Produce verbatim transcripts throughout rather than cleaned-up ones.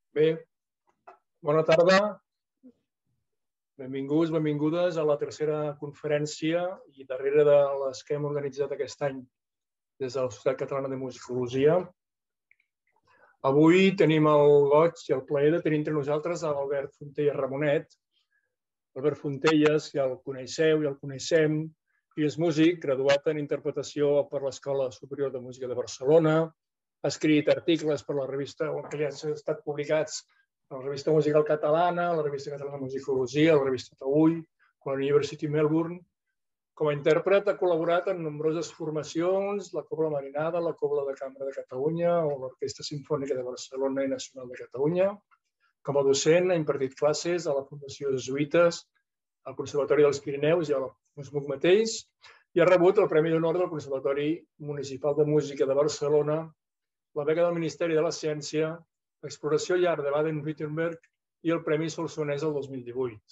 Bé, bona tarda. Benvinguts, benvingudes a la tercera conferència i darrere de les que hem organitzat aquest any des de la Societat Catalana de Musicologia. Avui tenim el goig i el plaer de tenir entre nosaltres l'Albert Fontelles Ramonet. Albert Fontelles, ja el coneixeu, ja el coneixem, i és músic, graduat en interpretació per l'Escola Superior de Música de Barcelona, ha escrit articles per la revista, que ja han estat publicats a la revista musical catalana, a la revista catalana de musicologia, a la revista Taüll, a la University Melbourne. Com a intèrpret ha col·laborat en nombroses formacions, la Cobla Marinada, la Cobla de Cambra de Catalunya o l'Orquestra Simfònica de Barcelona i Nacional de Catalunya. Com a docent ha impartit classes a la Fundació Jesuïtes, al Conservatori dels Pirineus i a l'U S M U C mateix, i ha rebut el Premi d'Honor del Conservatori Municipal de Música de Barcelona, la beca del Ministeri de la Ciència, l'exploració llar de Baden-Württemberg i el Premi Solsonès el dos mil divuit.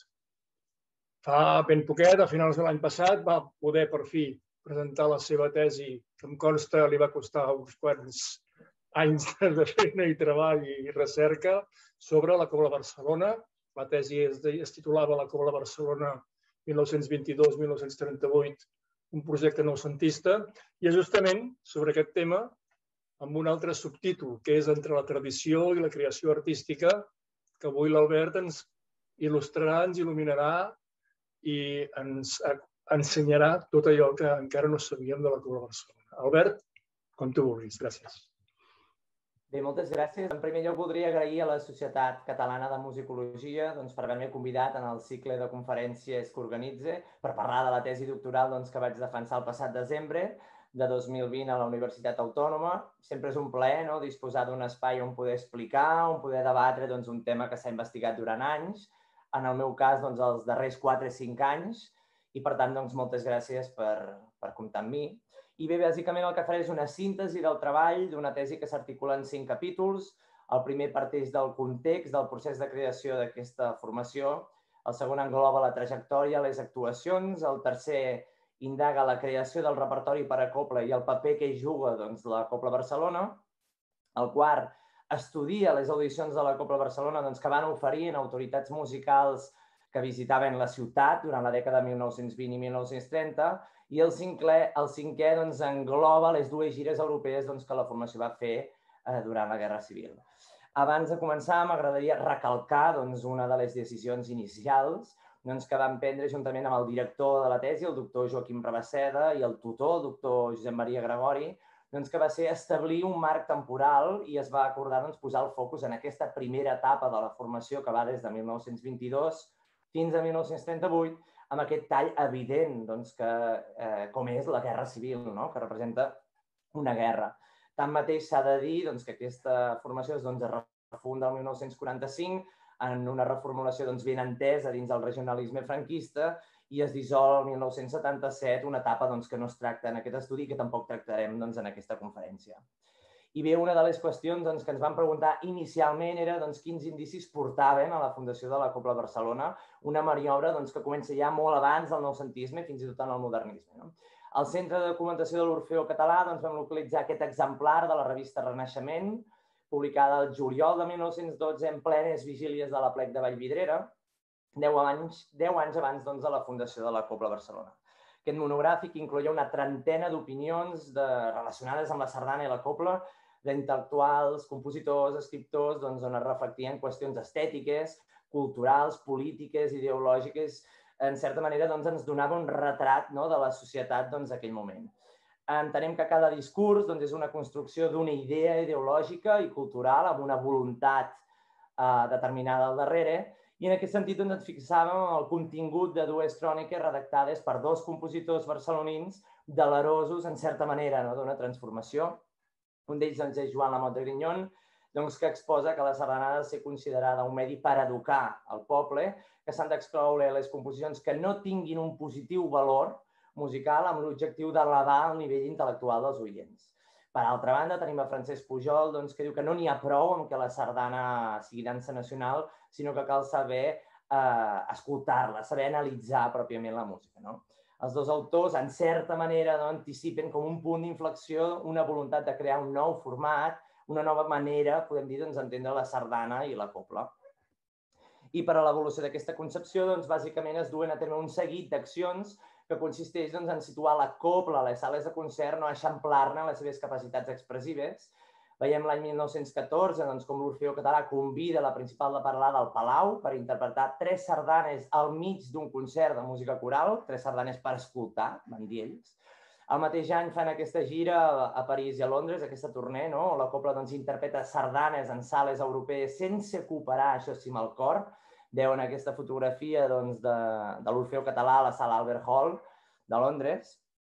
Fa ben poquet, a finals de l'any passat, va poder per fi presentar la seva tesi, que em consta li va costar uns quants anys de feina i treball i recerca, sobre la Cobla Barcelona. La tesi es titulava La Cobla Barcelona mil nou-cents vint-i-dos a mil nou-cents trenta-vuit, un projecte noucentista, i és justament sobre aquest tema, amb un altre subtítol, que és Entre la tradició i la creació artística, que avui l'Albert ens il·lustrarà, ens il·luminarà i ens ensenyarà tot allò que encara no sabíem de la Cobla Barcelona. Albert, com tu vulguis. Gràcies. Bé, moltes gràcies. En primer lloc, voldria agrair a la Societat Catalana de Musicologia per haver-me convidat en el cicle de conferències que organitza per parlar de la tesi doctoral que vaig defensar el passat desembre de dos mil vint a la Universitat Autònoma. Sempre és un plaer disposar d'un espai on poder explicar, on poder debatre un tema que s'ha investigat durant anys, en el meu cas els darrers quatre o cinc anys, i per tant moltes gràcies per comptar amb mi. I bé, bàsicament el que faré és una síntesi del treball d'una tesi que s'articula en cinc capítols. El primer parteix del context, del procés de creació d'aquesta formació. El segon engloba la trajectòria, les actuacions. El tercer indaga la creació del repertori per a cobla i el paper que hi juga la Cobla Barcelona. El quart estudia les audicions de la Cobla Barcelona que van oferir a autoritats musicals que visitaven la ciutat durant la dècada de mil nou-cents vint i mil nou-cents trenta, i el cinquè engloba les dues gires europees que la formació va fer durant la Guerra Civil. Abans de començar, m'agradaria recalcar una de les decisions inicials que vam prendre juntament amb el director de la tesi, el doctor Joaquim Rabaseda, i el tutor, el doctor Josep Maria Gregori, que va ser establir un marc temporal i es va acordar posar el focus en aquesta primera etapa de la formació que va des de mil nou-cents vint-i-dos fins a mil nou-cents trenta-vuit, amb aquest tall evident com és la Guerra Civil, que representa una guerra. Tanmateix, s'ha de dir que aquesta formació es refunda el mil nou-cents quaranta-cinc en una reformulació ben entesa dins del regionalisme franquista i es dissol el mil nou-cents setanta-set, una etapa que no es tracta en aquest estudi i que tampoc tractarem en aquesta conferència. I bé, una de les qüestions que ens vam preguntar inicialment era quins indicis portaven a la fundació de la Cobla Barcelona, una maniobra que comença ja molt abans del noucentisme, fins i tot en el modernisme. Al Centre de Documentació de l'Orfeó Català vam localitzar aquest exemplar de la revista Renaixement, publicada el juliol de mil nou-cents dotze en plenes vigílies de l'Aplec de Vallvidrera, deu anys abans de la fundació de la Cobla Barcelona. Aquest monogràfic incloïa una trentena d'opinions relacionades amb la sardana i la cobla, d'intel·lectuals, compositors, escriptors, on es reflectien qüestions estètiques, culturals, polítiques, ideològiques. En certa manera, ens donava un retrat de la societat d'aquell moment. Entenem que cada discurs és una construcció d'una idea ideològica i cultural amb una voluntat determinada al darrere, i en aquest sentit ens fixàvem el contingut de dues cròniques redactades per dos compositors barcelonins delerosos, en certa manera, d'una transformació. Un d'ells és Joan Lamot de Grignon, que exposa que la sardana ha de ser considerada un medi per educar el poble, que s'han d'excloure les composicions que no tinguin un positiu valor musical amb l'objectiu d'elevar el nivell intel·lectual dels oients. Per altra banda, tenim a Francesc Pujol, que diu que no n'hi ha prou amb que la sardana sigui dansa nacional, sinó que cal saber escoltar-la, saber analitzar pròpiament la música. Els dos autors, en certa manera, anticipen com un punt d'inflexió una voluntat de crear un nou format, una nova manera, podem dir, d'entendre la sardana i la cobla. I per a l'evolució d'aquesta concepció, doncs, bàsicament es duen a terme un seguit d'accions que consisteix doncs, en situar la cobla a les sales de concert, no eixamplar-ne les seves capacitats expressives. Veiem l'any mil nou-cents catorze doncs, com l'Orfeó Català convida la Principal de Peralada al Palau per interpretar tres sardanes al mig d'un concert de música coral, tres sardanes per escoltar, van dir ells. El mateix any fan aquesta gira a París i a Londres, aquesta tournée, no? La cobla doncs, interpreta sardanes en sales europees sense cooperar, això sí, amb el cor. Veuen aquesta fotografia doncs, de, de l'Orfeó Català a la sala Albert Hall de Londres.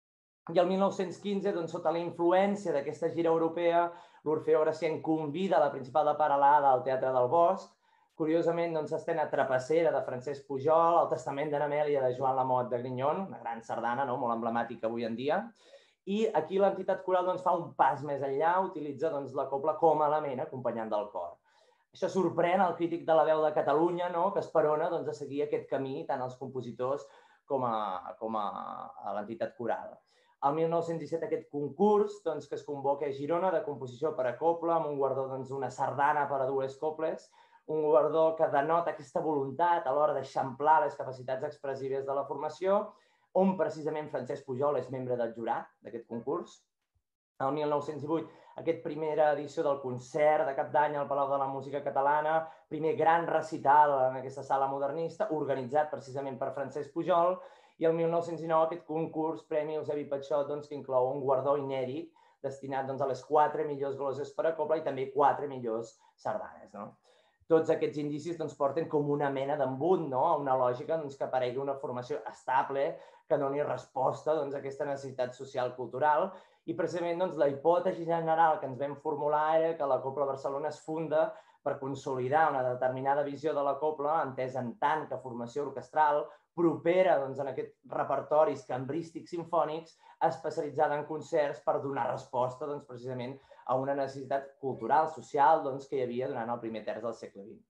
I el mil nou-cents quinze, doncs, sota la influència d'aquesta gira europea, l'Orfeó Gracienc convida la Principal de Peralada al Teatre del Bosc. Curiosament, doncs, s'estena Trapassera de Francesc Pujol, El Testament d'Anamèlia de Joan Lamotte de Grignon, una gran sardana, no? Molt emblemàtica avui en dia. I aquí l'entitat coral doncs, fa un pas més enllà, utilitza doncs, la cobla com a element acompanyant del cor. Això sorprèn el crític de La Veu de Catalunya, no? Que esperona doncs, a seguir aquest camí tant als compositors com a, com a, a l'entitat coral. El mil nou-cents disset aquest concurs doncs, que es convoca a Girona de composició per a cobla, amb un guardó d'una doncs, sardana per a dues cobles, un guardó que denota aquesta voluntat a l'hora d'eixamplar les capacitats expressives de la formació, on precisament Francesc Pujol és membre del jurat d'aquest concurs. El mil nou-cents divuit, aquesta primera edició del concert de cap d'any al Palau de la Música Catalana, primer gran recital en aquesta sala modernista, organitzat precisament per Francesc Pujol, i el mil nou-cents dinou aquest concurs Premi Eusebi Patxot, doncs, que inclou un guardó inèdit destinat doncs, a les quatre millors gloses per a cobla i també quatre millors sardanes. No? Tots aquests indicis doncs, porten com una mena d'embut, no? Una lògica doncs, que aparegui una formació estable que doni resposta doncs, a aquesta necessitat social cultural. I precisament doncs, la hipòtesi general que ens vam formular era que la Cobla Barcelona es funda per consolidar una determinada visió de la cobla, entesa en tant que formació orquestral, propera doncs, en aquests repertoris cambrístics simfònics, especialitzada en concerts per donar resposta doncs, precisament a una necessitat cultural, social, doncs, que hi havia durant el primer terç del segle vint.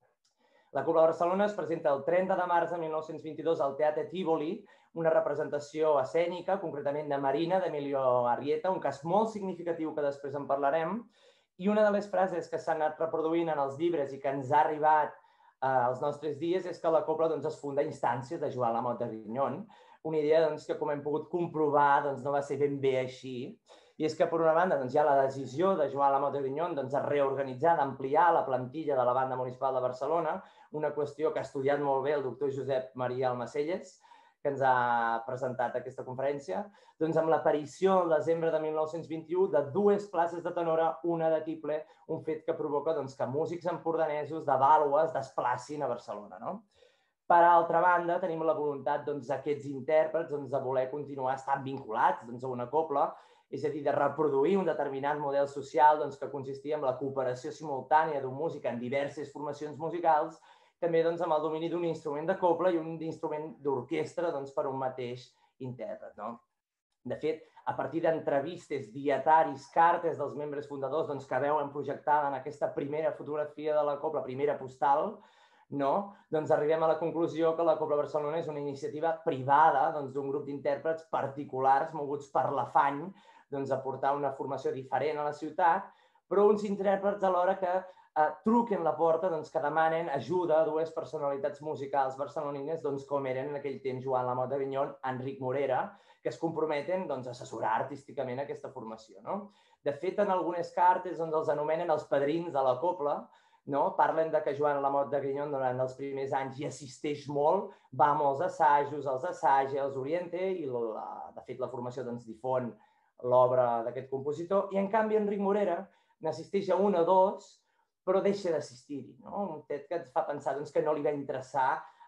La Cobla Barcelona es presenta el trenta de març de mil nou-cents vint-i-dos al Teatre Tívoli, una representació escènica, concretament de Marina, d'Emilio Arrieta, un cas molt significatiu que després en parlarem, i una de les frases que s'han anat reproduint en els llibres i que ens ha arribat eh, als nostres dies és que la cobla doncs, es funda a instàncies de Joan Lamotte de Grignon, una idea doncs, que, com hem pogut comprovar, doncs, no va ser ben bé així. I és que, per una banda, doncs, hi ha la decisió de Joan Lamotte de Grignon doncs, de reorganitzar, d'ampliar la plantilla de la Banda Municipal de Barcelona, una qüestió que ha estudiat molt bé el doctor Josep Maria Almacelles, que ens ha presentat aquesta conferència, doncs amb l'aparició al desembre de mil nou-cents vint-i-u de dues places de tenora, una de tiple, un fet que provoca doncs, que músics empordanesos de Vàlua es desplacin a Barcelona. No? Per altra banda, tenim la voluntat d'aquests doncs, intèrprets doncs, de voler continuar estant vinculats doncs, a una cobla, és a dir, de reproduir un determinat model social doncs, que consistia en la cooperació simultània d'un músic en diverses formacions musicals, també doncs, amb el domini d'un instrument de cobla i un instrument d'orquestra doncs, per un mateix intèrpret. No? De fet, a partir d'entrevistes, dietaris, cartes dels membres fundadors doncs, que veuen projectada en aquesta primera fotografia de la cobla, primera postal, no? doncs arribem a la conclusió que la Cobla Barcelona és una iniciativa privada d'un doncs, grup d'intèrprets particulars moguts per l'afany doncs, a portar una formació diferent a la ciutat, però uns intèrprets alhora que eh, truquen la porta, doncs, que demanen ajuda a dues personalitats musicals barcelonines, doncs, com eren en aquell temps Joan Lamotte de Grignon, Enric Morera, que es comprometen doncs, a assessorar artísticament aquesta formació. No? De fet, en algunes cartes doncs, els anomenen els padrins de la cobla, no? Parlen de que Joan Lamotte de Grignon durant els primers anys hi assisteix molt, va a molts assajos, els assaja, els orienta i, la, de fet, la formació doncs, difon l'obra d'aquest compositor. I, en canvi, Enric Morera n'assisteix a un o dos, però deixa d'assistir-hi. No? Un fet que ens fa pensar doncs, que no li va interessar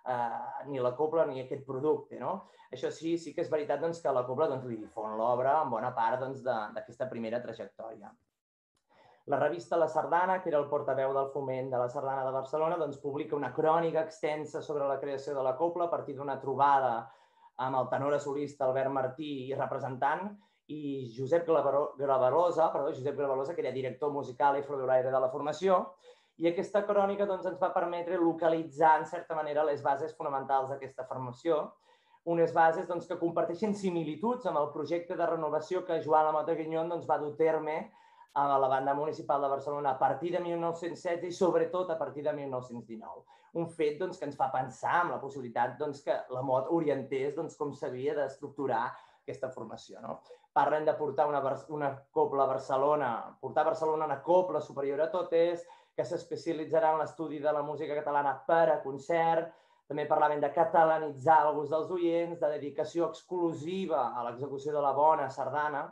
eh, ni la cobla ni aquest producte. No? Això sí, sí que és veritat doncs, que la cobla doncs, li difon l'obra en bona part doncs, d'aquesta primera trajectòria. La revista La Sardana, que era el portaveu del foment de la Sardana de Barcelona, doncs, publica una crònica extensa sobre la creació de la cobla a partir d'una trobada amb el tenor solista Albert Martí i representant, i Josep Gravalosa, perdó, Josep Gravalosa, que era director musical i florolaire de la formació, i aquesta crònica doncs, ens va permetre localitzar, en certa manera, les bases fonamentals d'aquesta formació, unes bases doncs, que comparteixen similituds amb el projecte de renovació que Joan Lamotte de Grignon doncs, va dur terme a la banda municipal de Barcelona a partir de mil nou-cents setze i sobretot a partir de mil nou-cents dinou. Un fet doncs, que ens fa pensar en la possibilitat doncs, que la Mot orientés doncs, com s'havia d'estructurar aquesta formació. No? Parlen de portar una, una cobla a Barcelona, portar a Barcelona una cobla superior a totes, que s'especialitzarà en l'estudi de la música catalana per a concert. També parlaven de catalanitzar el gust dels oients, de dedicació exclusiva a l'execució de la bona sardana,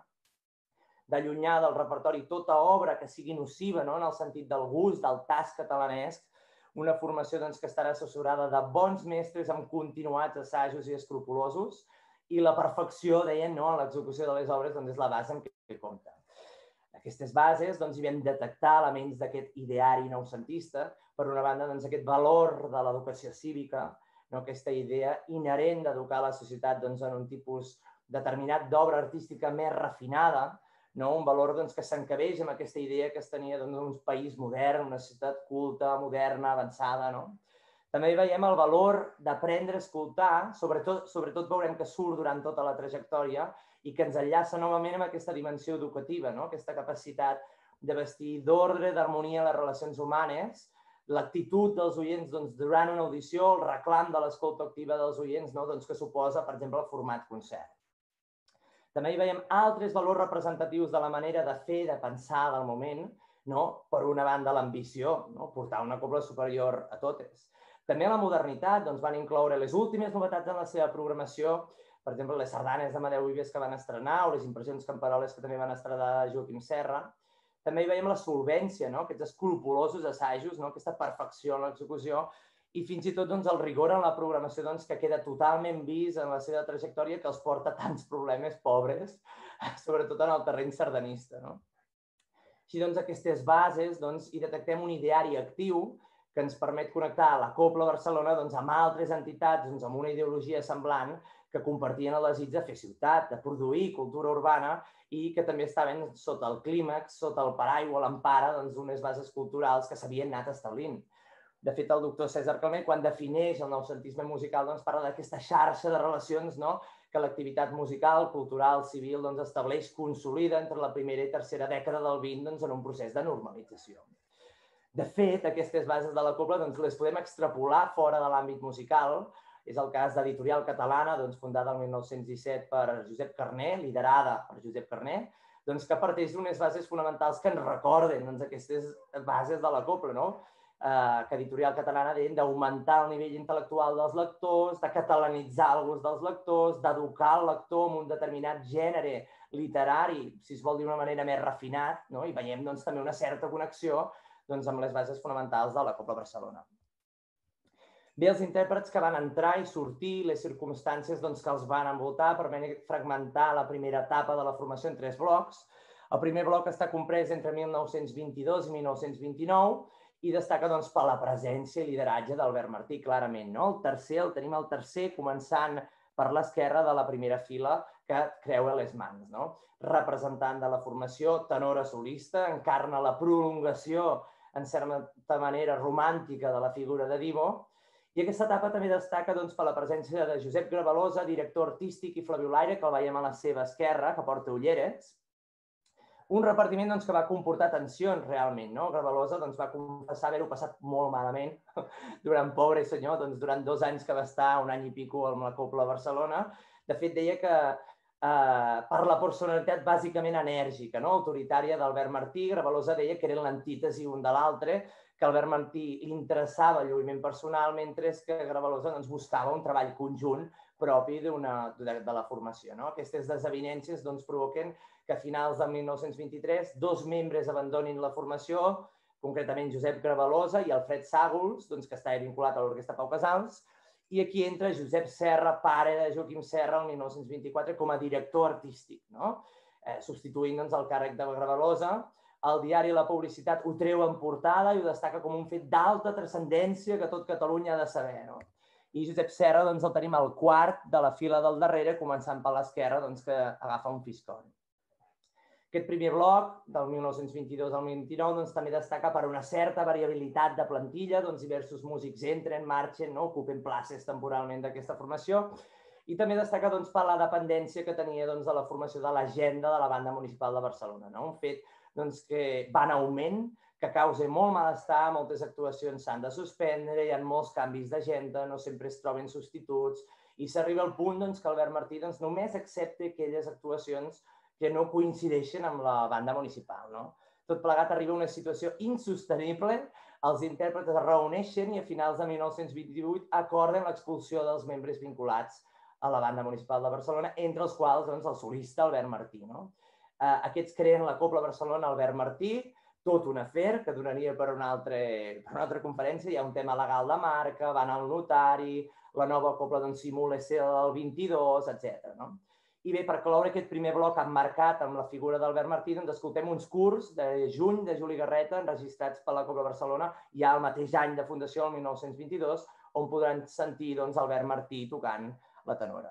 d'allunyar del repertori tota obra que sigui nociva, no? En el sentit del gust, del tast catalanesc, una formació doncs, que estarà assessorada de bons mestres amb continuats assajos i escrupulosos, i la perfecció, deien, no? En l'execució de les obres doncs, és la base amb què compta. Aquestes bases doncs, hi vam detectar elements d'aquest ideari noucentista, per una banda doncs, aquest valor de l'educació cívica, no? Aquesta idea inherent d'educar la societat doncs, en un tipus determinat d'obra artística més refinada, no? Un valor doncs, que s'encabeix amb aquesta idea que es tenia d'un doncs, país modern, una societat culta, moderna, avançada. No? També hi veiem el valor d'aprendre a escoltar, sobretot, sobretot veurem que surt durant tota la trajectòria i que ens enllaça novament amb aquesta dimensió educativa, no? Aquesta capacitat de vestir d'ordre, d'harmonia a les relacions humanes, l'actitud dels oients doncs, durant una audició, el reclam de l'escolta activa dels oients, no? Doncs, que suposa, per exemple, el format concert. També hi veiem altres valors representatius de la manera de fer, de pensar del moment, no? Per una banda l'ambició, no? Portar una cobla superior a totes. També a la modernitat doncs, van incloure les últimes novetats en la seva programació, per exemple, les sardanes d'Amadeu Vives que van estrenar o les impressions camperoles que també van estrenar Joaquim Serra. També hi veiem la solvència, no? Aquests escrupulosos assajos, no? Aquesta perfecció en l'execució, i fins i tot doncs, el rigor en la programació doncs, que queda totalment vist en la seva trajectòria que els porta tants problemes pobres, sobretot en el terreny sardanista. No? Així doncs, aquestes bases doncs, hi detectem un ideari actiu que ens permet connectar la Cobla Barcelona doncs, amb altres entitats doncs, amb una ideologia semblant que compartien el desig de fer ciutat, de produir cultura urbana i que també estaven sota el clímax, sota el paraigua, l'empara d'unes doncs, bases culturals que s'havien anat establint. De fet, el doctor César Calment, quan defineix el noucentisme musical, doncs, parla d'aquesta xarxa de relacions no? Que l'activitat musical, cultural, civil doncs, estableix, consolida entre la primera i tercera dècada del vint doncs, en un procés de normalització. De fet, aquestes bases de la cobla doncs, les podem extrapolar fora de l'àmbit musical. És el cas d'Editorial Catalana, doncs, fundada el mil nou-cents disset per Josep Carner, liderada per Josep Carner, doncs, que parteix d'unes bases fonamentals que ens recorden doncs, aquestes bases de la cobla, no? Eh, que Editorial Catalana deien d'augmentar el nivell intel·lectual dels lectors, de catalanitzar el gust dels lectors, d'educar el lector en un determinat gènere literari, si es vol dir d'una manera més refinat, no? I veiem doncs, també una certa connexió doncs, amb les bases fonamentals de la Cobla Barcelona. Bé, els intèrprets que van entrar i sortir, les circumstàncies doncs, que els van envoltar per fragmentar la primera etapa de la formació en tres blocs. El primer bloc està comprès entre mil nou-cents vint-i-dos i mil nou-cents vint-i-nou i destaca doncs, per la presència i lideratge d'Albert Martí, clarament. No? El tercer, el tenim el tercer, començant per l'esquerra de la primera fila que creua les mans. No? Representant de la formació, tenora solista, encarna la prolongació, en certa manera romàntica, de la figura de Divo. I aquesta etapa també destaca doncs, per la presència de Josep Gravalosa, director artístic i flabiolaire, que el veiem a la seva esquerra, que porta ulleres. Un repartiment doncs, que va comportar tensions realment. No? Gravalosa doncs, va confessar haver-ho passat molt malament durant, pobre senyor, doncs, durant dos anys que va estar, un any i pico amb la Cobla Barcelona. De fet, deia que eh, per la personalitat bàsicament enèrgica, no? Autoritària d'Albert Martí, Gravalosa deia que eren l'antítesi un de l'altre, que Albert Martí li interessava el lluïment personal, mentre que Gravalosa doncs, buscava un treball conjunt propi de, de, de la formació. No? Aquestes desavinences doncs, provoquen que a finals del mil nou-cents vint-i-tres dos membres abandonin la formació, concretament Josep Gravalosa i Alfred Sàgols, doncs, que estava vinculat a l'Orquestra Pau Casals, i aquí entra Josep Serra, pare de Joaquim Serra, el mil nou-cents vint-i-quatre, com a director artístic, no? eh, substituint doncs, el càrrec de Gravalosa. El diari La Publicitat ho treu en portada i ho destaca com un fet d'alta transcendència que tot Catalunya ha de saber. No? I Josep Serra doncs, el tenim al quart de la fila del darrere, començant per l'esquerra, doncs, que agafa un fiscón. Aquest primer bloc, del mil nou-cents vint-i-dos al vint-i-nou, doncs, també destaca per una certa variabilitat de plantilla, doncs, diversos músics entren, marxen, no? Ocupen places temporalment d'aquesta formació, i també destaca doncs, per la dependència que tenia doncs, de la formació de l'agenda de la Banda Municipal de Barcelona, no? Un fet que va en augment, que causa molt malestar, moltes actuacions s'han de suspendre, hi ha molts canvis d'agenda, no sempre es troben substituts, i s'arriba al punt que Albert Martí només accepta aquelles actuacions que no coincideixen amb la banda municipal. Tot plegat arriba a una situació insostenible, els intèrprets es reuneixen i a finals de mil nou-cents vint-i-vuit acorden l'expulsió dels membres vinculats a la banda municipal de Barcelona, entre els quals el solista Albert Martí. Aquests creen la Cobla Barcelona Albert Martí, tot un afer que donaria per una altra conferència. Hi ha un tema legal de marca, van al notari, la nova Cobla simula ser del vint-i-dos, etcètera. I bé, per cloure aquest primer bloc emmarcat amb la figura d'Albert Martí, doncs escoltem uns curs de juny de Juli Garreta enregistrats per la Cobla Barcelona ja el mateix any de fundació, el mil nou-cents vint-i-dos, on podran sentir Albert Martí tocant la tenora.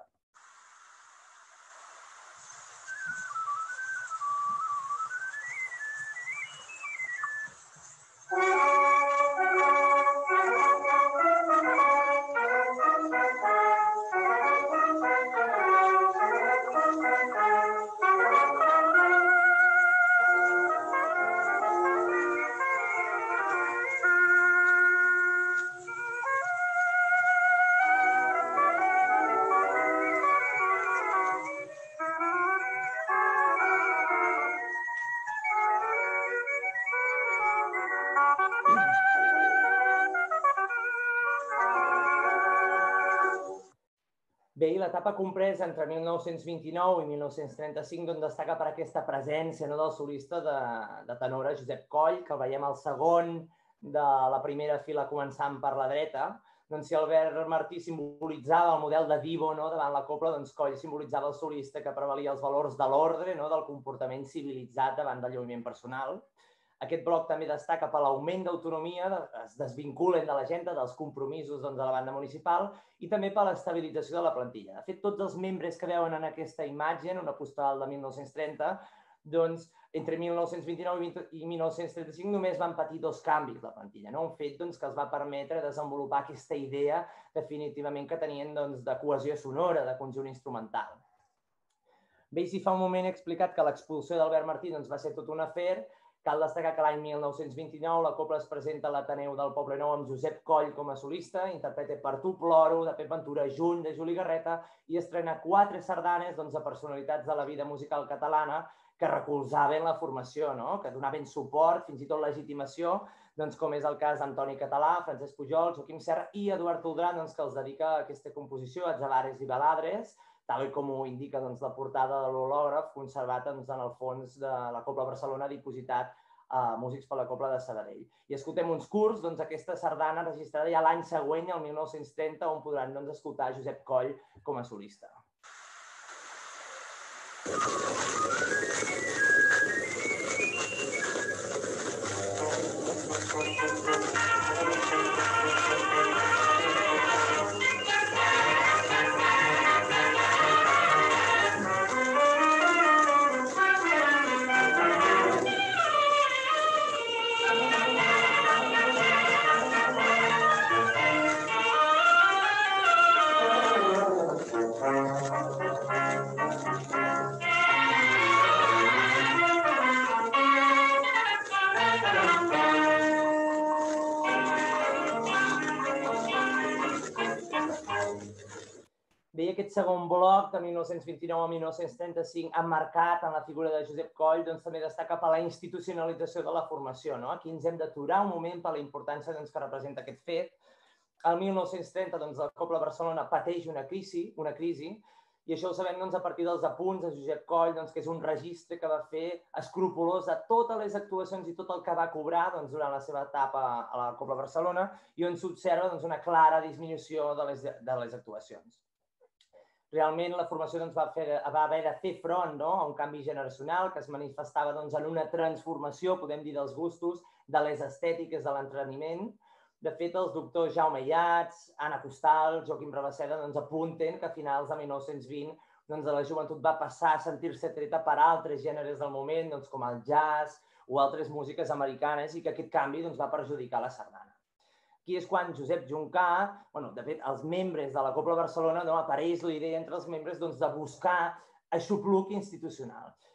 Bé, i l'etapa compresa entre mil nou-cents vint-i-nou i mil nou-cents trenta-cinc destaca per aquesta presència del solista de tenora Josep Coll, que el veiem al segon de la primera fila començant per la dreta. Si Albert Martí simbolitzava el model de divo davant la cobla, doncs Coll simbolitzava el solista que prevalia els valors de l'ordre, del comportament civilitzat davant del lluïment personal. Aquest bloc també destaca per l'augment d'autonomia, es desvinculen de l'agenda, dels compromisos de la banda municipal i també per l'estabilització de la plantilla. De fet, tots els membres que veuen en aquesta imatge, en una postal de mil nou-cents trenta, doncs entre mil nou-cents vint-i-nou i mil nou-cents trenta-cinc només van patir dos canvis la plantilla, un fet que els va permetre desenvolupar aquesta idea definitivament que tenien de cohesió sonora, de conjunt instrumental. Bé, si fa un moment he explicat que l'expulsió d'Albert Martí va ser tot un afer, cal destacar que l'any mil nou-cents vint-i-nou la Cobla es presenta a l'Ateneu del Poblenou amb Josep Coll com a solista, interpreta Per tu ploro, de Pep Ventura, Juny, de Juli Garreta, i estrena quatre sardanes de personalitats de la vida musical catalana que recolzaven la formació, que donaven suport, fins i tot legitimació, com és el cas d'Antoni Català, Francesc Pujol, Joaquim Serra i Eduard Toldrà, que els dedica a aquesta composició, Atzalares i Baladres, tal com ho indica la portada de l'hològraf conservat en el fons de la Cobla Barcelona dipositat a músics per la Cobla de Sabadell. I escoltem uns curts d'aquesta sardana registrada ja l'any següent, el mil nou-cents trenta, on podran escoltar Josep Coll com a solista. Bé, aquest segon bloc, de mil nou-cents vint-i-nou a mil nou-cents trenta-cinc, emmarcat en la figura de Josep Coll, també destaca per la institucionalització de la formació. Aquí ens hem d'aturar un moment per la importància que representa aquest fet. El mil nou-cents trenta, la Cobla Barcelona pateix una crisi, i això ho sabem a partir dels apunts de Josep Coll, que és un registre que va fer escrupolós de totes les actuacions i tot el que va cobrar durant la seva etapa a la Cobla Barcelona, i on s'observa una clara disminució de les actuacions. Realment la formació va haver de fer front a un canvi generacional que es manifestava en una transformació, podem dir, dels gustos, de les estètiques de l'entreniment. De fet, els doctors Jaume Iats, Anna Costal, Joaquim Rabaseda apunten que a finals de mil nou-cents vint la joventut va passar a sentir-se treta per altres gèneres del moment, com el jazz o altres músiques americanes, i que aquest canvi va perjudicar la sardana. Aquí és quan Josep Juncà, de fet, els membres de la Cobla Barcelona, apareix la idea entre els membres de buscar aixopluc institucional.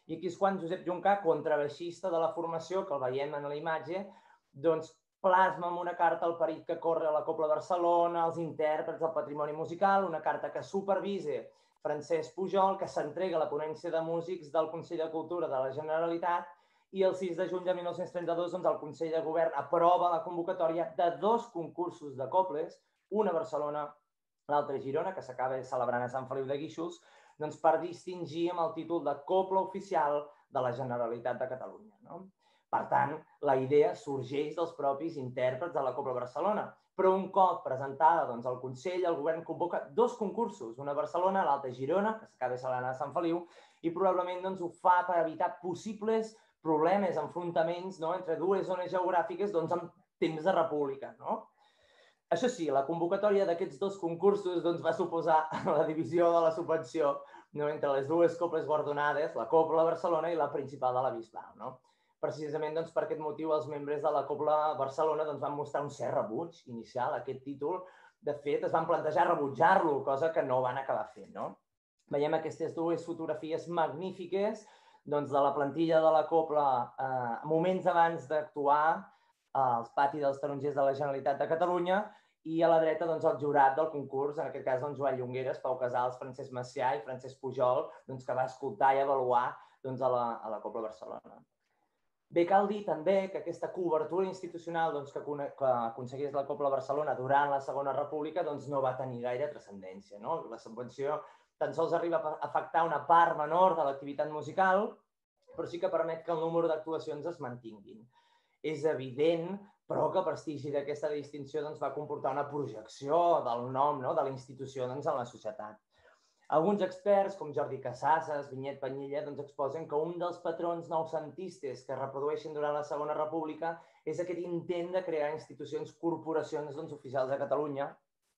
I aquí és quan Josep Juncà, contrabaixista de la formació, que el veiem en la imatge, doncs plasma amb una carta el perill que corre a la Cobla Barcelona, els intèrprets del patrimoni musical, una carta que supervisa Francesc Pujol, que s'entrega a la ponència de músics del Consell de Cultura de la Generalitat, i el sis de juny de mil nou-cents trenta-dos doncs, el Consell de Govern aprova la convocatòria de dos concursos de cobles, una a Barcelona, l'altra a Girona, que s'acaba celebrant a Sant Feliu de Guíxols, doncs, per distingir amb el títol de Cobla Oficial de la Generalitat de Catalunya. No? Per tant, la idea sorgeix dels propis intèrprets de la Cobla Barcelona, però un cop presentada doncs, al Consell, el govern convoca dos concursos, una a Barcelona, l'altra a Girona, que s'acaba celebrant a Sant Feliu, i probablement doncs, ho fa per evitar possibles problemes, enfrontaments no? entre dues zones geogràfiques doncs, en temps de república. No? Això sí, la convocatòria d'aquests dos concursos doncs, va suposar la divisió de la subvenció no? entre les dues coples guardonades, la Cobla Barcelona i la principal de la Bisbal. No? Precisament doncs, per aquest motiu els membres de la Cobla Barcelona doncs, van mostrar un cert rebuig inicial a aquest títol. De fet, es van plantejar rebutjar-lo, cosa que no van acabar fent. No? Veiem aquestes dues fotografies magnífiques doncs, de la plantilla de la Cobla eh, moments abans d'actuar als patis dels tarongers de la Generalitat de Catalunya i a la dreta doncs, el jurat del concurs, en aquest cas doncs, Joan Llongueres, Pau Casals, Francesc Macià i Francesc Pujol, doncs, que va escoltar i avaluar doncs, a, la, a la Cobla Barcelona. Bé, cal dir també que aquesta cobertura institucional doncs, que, que aconseguís la Cobla Barcelona durant la Segona República doncs, no va tenir gaire transcendència. No? La subvenció tan sols arriba a afectar una part menor de l'activitat musical, però sí que permet que el número d'actuacions es mantinguin. És evident, però que el prestigi d'aquesta distinció doncs, va comportar una projecció del nom no? de la institució doncs, en la societat. Alguns experts, com Jordi Casasses, Vinyet Panyella, doncs exposen que un dels patrons noucentistes que es reprodueixen durant la Segona República és aquest intent de crear institucions, corporacions doncs, oficials de Catalunya.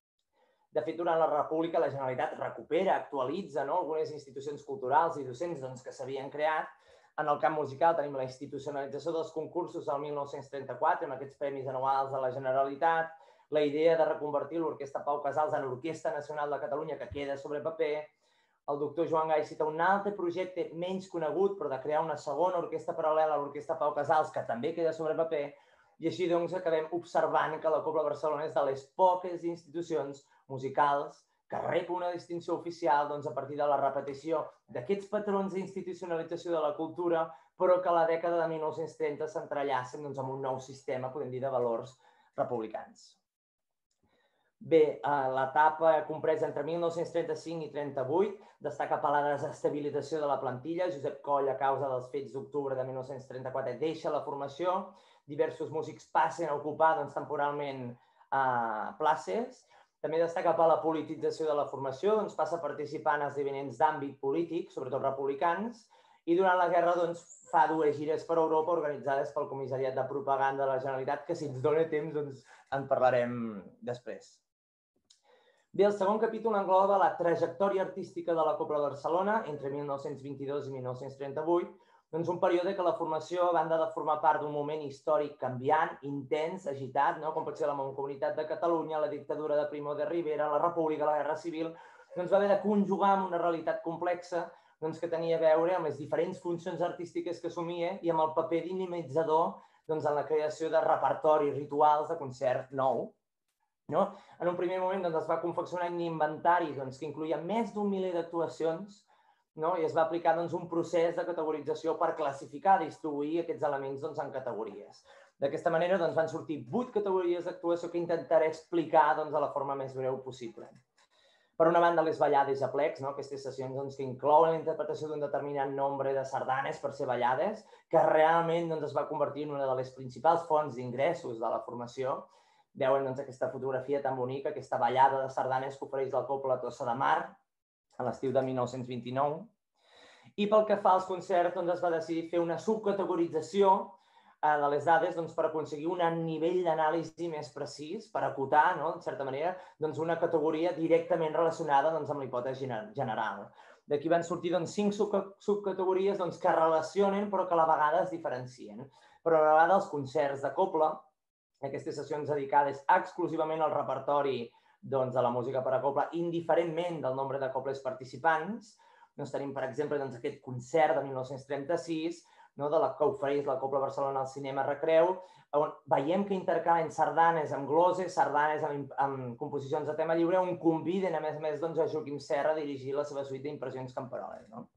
De fet, durant la República, la Generalitat recupera, actualitza no? algunes institucions culturals i docents doncs, que s'havien creat. En el camp musical tenim la institucionalització dels concursos del mil nou-cents trenta-quatre, amb aquests premis anuals de la Generalitat, la idea de reconvertir l'Orquestra Pau Casals en l'Orquestra Nacional de Catalunya, que queda sobre paper. El doctor Joan Gai cita un altre projecte menys conegut, però de crear una segona orquestra paral·lela a l'Orquestra Pau Casals, que també queda sobre paper, i així doncs acabem observant que la Cobla Barcelona és de les poques institucions musicals que rep una distinció oficial doncs, a partir de la repetició d'aquests patrons d'institucionalització de la cultura, però que a la dècada de mil nou-cents trenta s'entrellacen doncs, amb un nou sistema, podem dir, de valors republicans. Bé, l'etapa compresa entre mil nou-cents trenta-cinc i trenta-vuit destaca per la desestabilització de la plantilla. Josep Coll, a causa dels fets d'octubre de mil nou-cents trenta-quatre, deixa la formació. Diversos músics passen a ocupar doncs, temporalment eh, places. També destaca per la politització de la formació, doncs, passa a participar en esdeveniments d'àmbit polític, sobretot republicans, i durant la guerra doncs, fa dues gires per Europa organitzades pel Comissariat de Propaganda de la Generalitat, que si ens dona temps doncs, en parlarem després. Bé, el segon capítol engloba la trajectòria artística de la Cobla Barcelona entre mil nou-cents vint-i-dos i mil nou-cents trenta-vuit, doncs un període que la formació, a banda de formar part d'un moment històric canviant, intens, agitat, no? com pot ser la Mancomunitat de Catalunya, la dictadura de Primo de Rivera, la República, la Guerra Civil, doncs va haver de conjugar amb una realitat complexa doncs, que tenia a veure amb les diferents funcions artístiques que assumia i amb el paper dinamitzador doncs, en la creació de repertori, rituals de concert nou. No? En un primer moment doncs, es va confeccionar un inventari doncs, que incloïa més d'un miler d'actuacions, no? i es va aplicar doncs, un procés de categorització per classificar, distribuir aquests elements doncs, en categories. D'aquesta manera doncs, van sortir vuit categories d'actuació que intentaré explicar doncs, de la forma més breu possible. Per una banda, les ballades a plecs, no? aquestes sessions doncs, que inclouen la interpretació d'un determinat nombre de sardanes per ser ballades, que realment doncs, es va convertir en una de les principals fonts d'ingressos de la formació. Veuen doncs, aquesta fotografia tan bonica, aquesta ballada de sardanes que ofereix la Cobla Tossa de Mar a l'estiu de mil nou-cents vint-i-nou. I pel que fa als concerts, doncs, es va decidir fer una subcategorització eh, de les dades doncs, per aconseguir un nivell d'anàlisi més precís, per acotar, no, en certa manera, doncs, una categoria directament relacionada doncs, amb l'hipòtesi general. D'aquí van sortir doncs, cinc subcategories doncs, que relacionen però que a la vegada es diferencien. Per una vegada, els concerts de cobla, aquestes sessions dedicades exclusivament al repertori doncs, de la música per a cobla, indiferentment del nombre de cobles participants, doncs tenim, per exemple, doncs, aquest concert de mil nou-cents trenta-sis, no, de la que ofereix la Cobla Barcelona al Cinema Recreu, on veiem que intercalen sardanes amb gloses, sardanes amb, amb composicions de tema lliure, on conviden, a més a més, doncs, a Joaquim Serra a dirigir la seva suite d'impressions camperoles. No?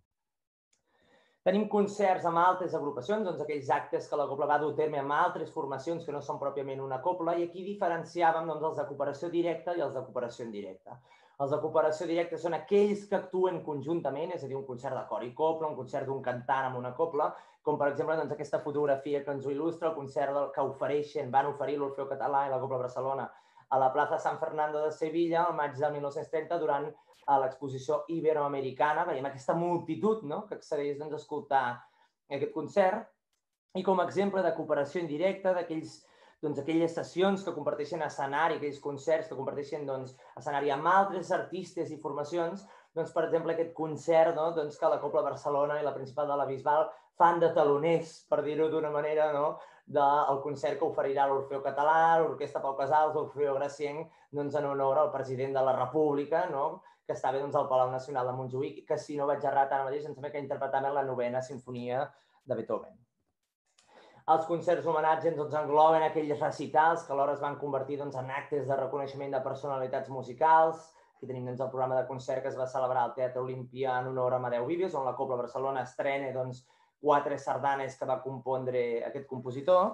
Tenim concerts amb altres agrupacions, doncs aquells actes que la Cobla va dur a terme amb altres formacions que no són pròpiament una cobla, i aquí diferenciàvem doncs, els de cooperació directa i els de cooperació indirecta. Els de cooperació directa són aquells que actuen conjuntament, és a dir, un concert de cor i cobla, un concert d'un cantant amb una cobla, com per exemple doncs, aquesta fotografia que ens ho il·lustra, el concert del que ofereixen, van oferir l'Orfeo Català i la Cobla Barcelona a la plaça San Fernando de Sevilla el maig de mil nou-cents trenta durant l'exposició iberoamericana. Veiem aquesta multitud, no?, que accedeix doncs, a escoltar aquest concert. I com a exemple de cooperació indirecta, d'aquells doncs, aquelles sessions que comparteixen escenari, aquells concerts que comparteixen doncs, escenari amb altres artistes i formacions, doncs, per exemple, aquest concert no? doncs, que la Cobla Barcelona i la Principal de la Bisbal fan de taloners, per dir-ho d'una manera, no? del concert que oferirà l'Orfeo Català, l'Orquestra Pau Casals, l'Orfeo Gracienc, doncs, en honor al president de la República, no? que estava doncs, al Palau Nacional de Montjuïc, que, si no vaig errat ara mateix, em sembla que interpretaven la novena sinfonia de Beethoven. Els concerts homenatges doncs, engloben aquells recitals que alhora es van convertir doncs, en actes de reconeixement de personalitats musicals. Aquí tenim doncs, el programa de concert que es va celebrar al Teatre Olímpia en honor a Amadeu Vives, on la Cobla Barcelona estrena doncs, quatre sardanes que va compondre aquest compositor.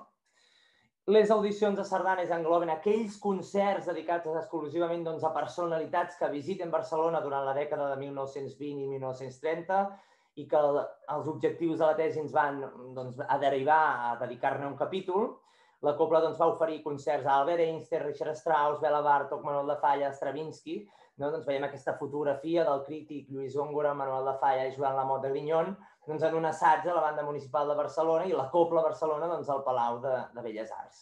Les audicions de sardanes engloben aquells concerts dedicats exclusivament doncs, a personalitats que visiten Barcelona durant la dècada de mil nou-cents vint i mil nou-cents trenta, i que els objectius de la tesi ens van doncs, a derivar a dedicar-ne un capítol. La Cobla doncs, va oferir concerts a Albert Einstein, Richard Strauss, Bela Bartók, Manuel de Falla, Stravinsky. No? Doncs veiem aquesta fotografia del crític Lluís Góngora, Manuel de Falla i Joan Lamot de Grignon doncs, en un assaig a la Banda Municipal de Barcelona i la Cobla Barcelona doncs, al Palau de, de Belles Arts.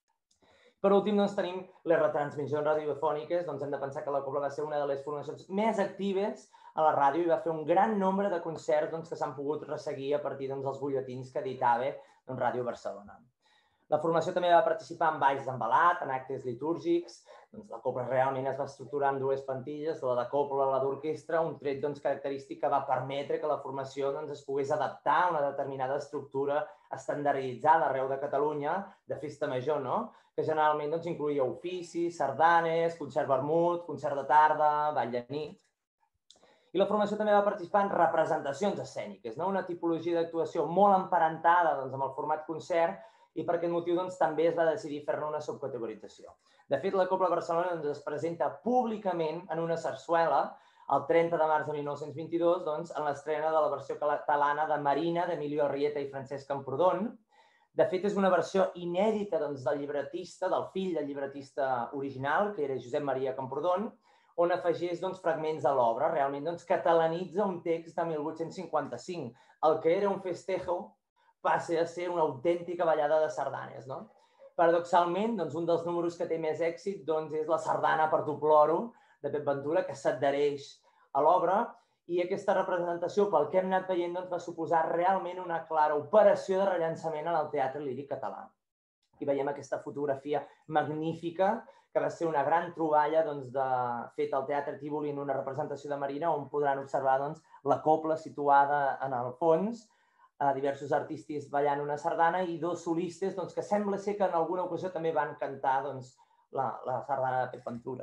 Per últim, doncs, tenim les retransmissions radiofòniques. Doncs, hem de pensar que la Cobla va ser una de les formacions més actives a la ràdio i va fer un gran nombre de concerts doncs, que s'han pogut resseguir a partir doncs, dels butlletins que editava doncs, Ràdio Barcelona. La formació també va participar en balls d'embalat, en actes litúrgics. Doncs, la Cobla realment es va estructurar en dues plantilles, la de cobla i la d'orquestra, un tret doncs, característic que va permetre que la formació doncs, es pogués adaptar a una determinada estructura estandarditzada arreu de Catalunya, de festa major, no? que generalment doncs, incloïa oficis, sardanes, concert vermut, concert de tarda, ball de nit. I la formació també va participar en representacions escèniques, no? una tipologia d'actuació molt emparentada doncs, amb el format concert, i per aquest motiu doncs, també es va decidir fer-ne una subcategorització. De fet, la Cobla Barcelona doncs, es presenta públicament en una sarsuela el trenta de març de mil nou-cents vint-i-dos doncs, en l'estrena de la versió catalana de Marina d'Emilio Arrieta i Francesc Camprodon. De fet, és una versió inèdita doncs, del llibretista, del fill del llibretista original, que era Josep Maria Camprodon, on afegeix doncs, fragments de l'obra. Realment doncs, catalanitza un text de mil vuit-cents cinquanta-cinc. El que era un festejo passa a ser una autèntica ballada de sardanes. No? Paradoxalment, doncs, un dels números que té més èxit doncs, és la sardana Per tu ploro, de Pep Ventura, que s'adhereix a l'obra, i aquesta representació, pel que hem anat veient, doncs, va suposar realment una clara operació de rellançament en el teatre líric català. I veiem aquesta fotografia magnífica, que va ser una gran troballa doncs, de... fet al Teatre Tívoli en una representació de Marina, on podran observar doncs, la cobla situada en el fons, a diversos artistes ballant una sardana i dos solistes doncs, que sembla ser que en alguna ocasió també van cantar doncs, la, la sardana de Pep Ventura.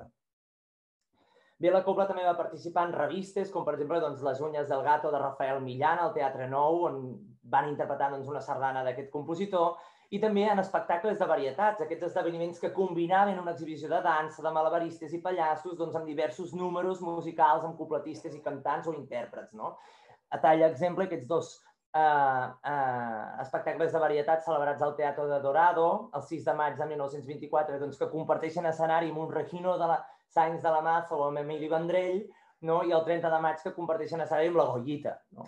Bé, la Cobla també va participar en revistes, com per exemple doncs, Les uñas del gato de Rafael Millán al Teatre Nou, on van interpretar doncs, una sardana d'aquest compositor, i també en espectacles de varietats, aquests esdeveniments que combinaven una exhibició de dansa, de malabaristes i pallassos doncs, amb diversos números musicals, amb copletistes i cantants o intèrprets. No? A tall d'exemple, aquests dos Uh, uh, espectacles de varietats celebrats al Teatro de Dorado el sis de maig de mil nou-cents vint-i-quatre doncs, que comparteixen escenari amb un Regino de la Sainz de la Maza o amb Emili Vendrell, no? I el trenta de maig que comparteixen escenari amb la Goyita. No?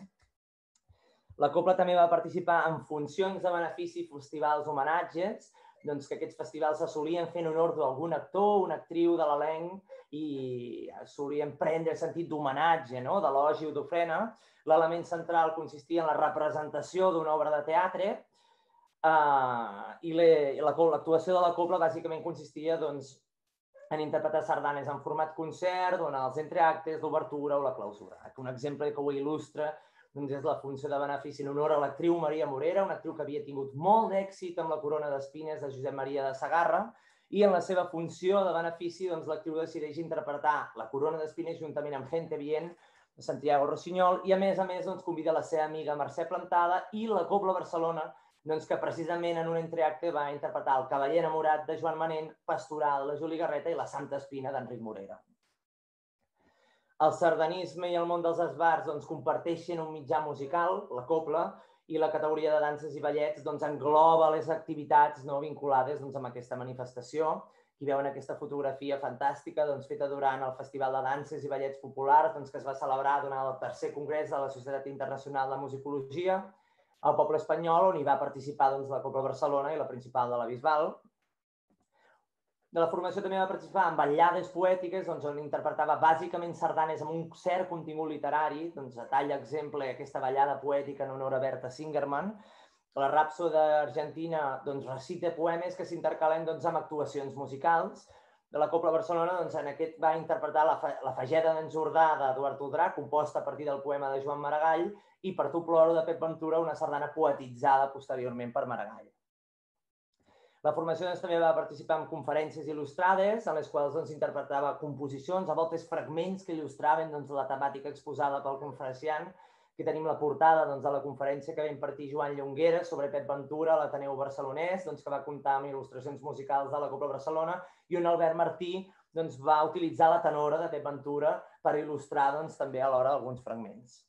La Cobla també va participar en funcions de benefici i festivals homenatges, doncs, que aquests festivals s'assolien fent honor d'algun actor, una actriu de l'elenc i assolien prendre el sentit d'homenatge, no? d'elogi o d'ofrena. L'element central consistia en la representació d'una obra de teatre uh, i l'actuació de la Cobla bàsicament consistia doncs, en interpretar sardanes en format concert, on els entreactes, l'obertura o la clausura. Un exemple que ho il·lustra doncs, és la funció de benefici en honor a l'actriu Maria Morera, una actriu que havia tingut molt d'èxit amb la Corona d'Espines de Josep Maria de Sagarra, i en la seva funció de benefici doncs, l'actriu decideix interpretar la Corona d'Espines juntament amb Gente Bien, de Santiago Rossinyol, i a més a més doncs, convida la seva amiga Mercè Plantada i la Cobla Barcelona, doncs, que precisament en un entreacte va interpretar El cavaller enamorat de Joan Manent, Pastoral de Juli Garreta i La Santa Espina d'Enric Morera. El sardanisme i el món dels esbarts doncs, comparteixen un mitjà musical, la cobla, i la categoria de danses i ballets doncs, engloba les activitats no, vinculades doncs, amb aquesta manifestació. Aquí veuen aquesta fotografia fantàstica doncs, feta durant el Festival de Danses i Ballets Populars doncs, que es va celebrar durant el tercer congrés de la Societat Internacional de Musicologia al poble espanyol, on hi va participar doncs, la Cobla Barcelona i la Principal de la Bisbal. De la formació també va participar en vetllades poètiques, doncs, on interpretava bàsicament sardanes amb un cert contingut literari. Doncs, a tall exemple aquesta vetllada poètica en honor a Berta Singerman. La Rhapsode Argentina doncs, recita poemes que s'intercalen doncs, amb actuacions musicals. De la Cobla Barcelona doncs, en aquest va interpretar la, la Fageda d'en Jordà d'Eduard Toldrà, composta a partir del poema de Joan Maragall, i Per tu ploro de Pep Ventura, una sardana poetitzada posteriorment per Maragall. La formació doncs, també va participar en conferències il·lustrades, en les quals doncs, interpretava composicions, a voltes fragments que il·lustraven doncs, la temàtica exposada pel conferenciant. Aquí tenim la portada doncs, de la conferència que va impartir Joan Llonguera sobre Pep Ventura a l'Ateneu Barcelonès, doncs, que va comptar amb il·lustracions musicals de la Cobla Barcelona, i on Albert Martí doncs, va utilitzar la tenora de Pep Ventura per il·lustrar doncs, també alhora alguns fragments.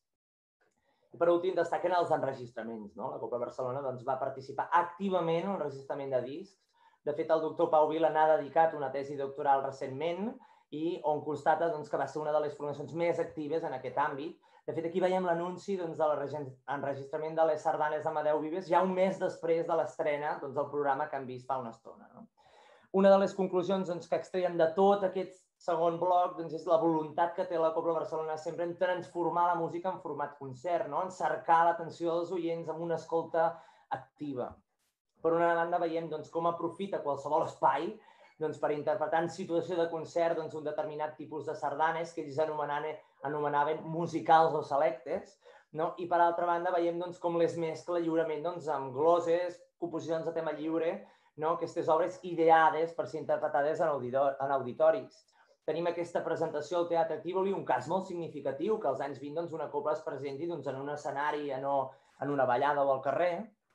I per últim destaquen els enregistraments. No? La Cobla Barcelona doncs, va participar activament en l'enregistrament de discs. De fet, el doctor Pau Vila n'ha dedicat una tesi doctoral recentment i on constata doncs, que va ser una de les formacions més actives en aquest àmbit. De fet, aquí veiem l'anunci doncs, de l'enregistrament de les sardanes d'Amadeu Vives ja un mes després de l'estrena doncs, del programa que han vist fa una estona. No? Una de les conclusions doncs, que extreiem de tot aquest segon bloc doncs, és la voluntat que té la Cobla Barcelona sempre en transformar la música en format concert, no? En cercar l'atenció dels oients amb una escolta activa. Per una banda, veiem doncs, com aprofita qualsevol espai doncs, per interpretar en situació de concert doncs, un determinat tipus de sardanes que ells anomenaven, anomenaven musicals o selectes. No? I per altra banda, veiem doncs, com les mescla lliurement doncs, amb gloses, composicions de tema lliure, no? Aquestes obres ideades per ser interpretades en, auditor en auditoris. Tenim aquesta presentació al Teatre Tívoli, un cas molt significatiu, que als anys vint doncs, una cobla es presenti doncs, en un escenari, no en una ballada o al carrer.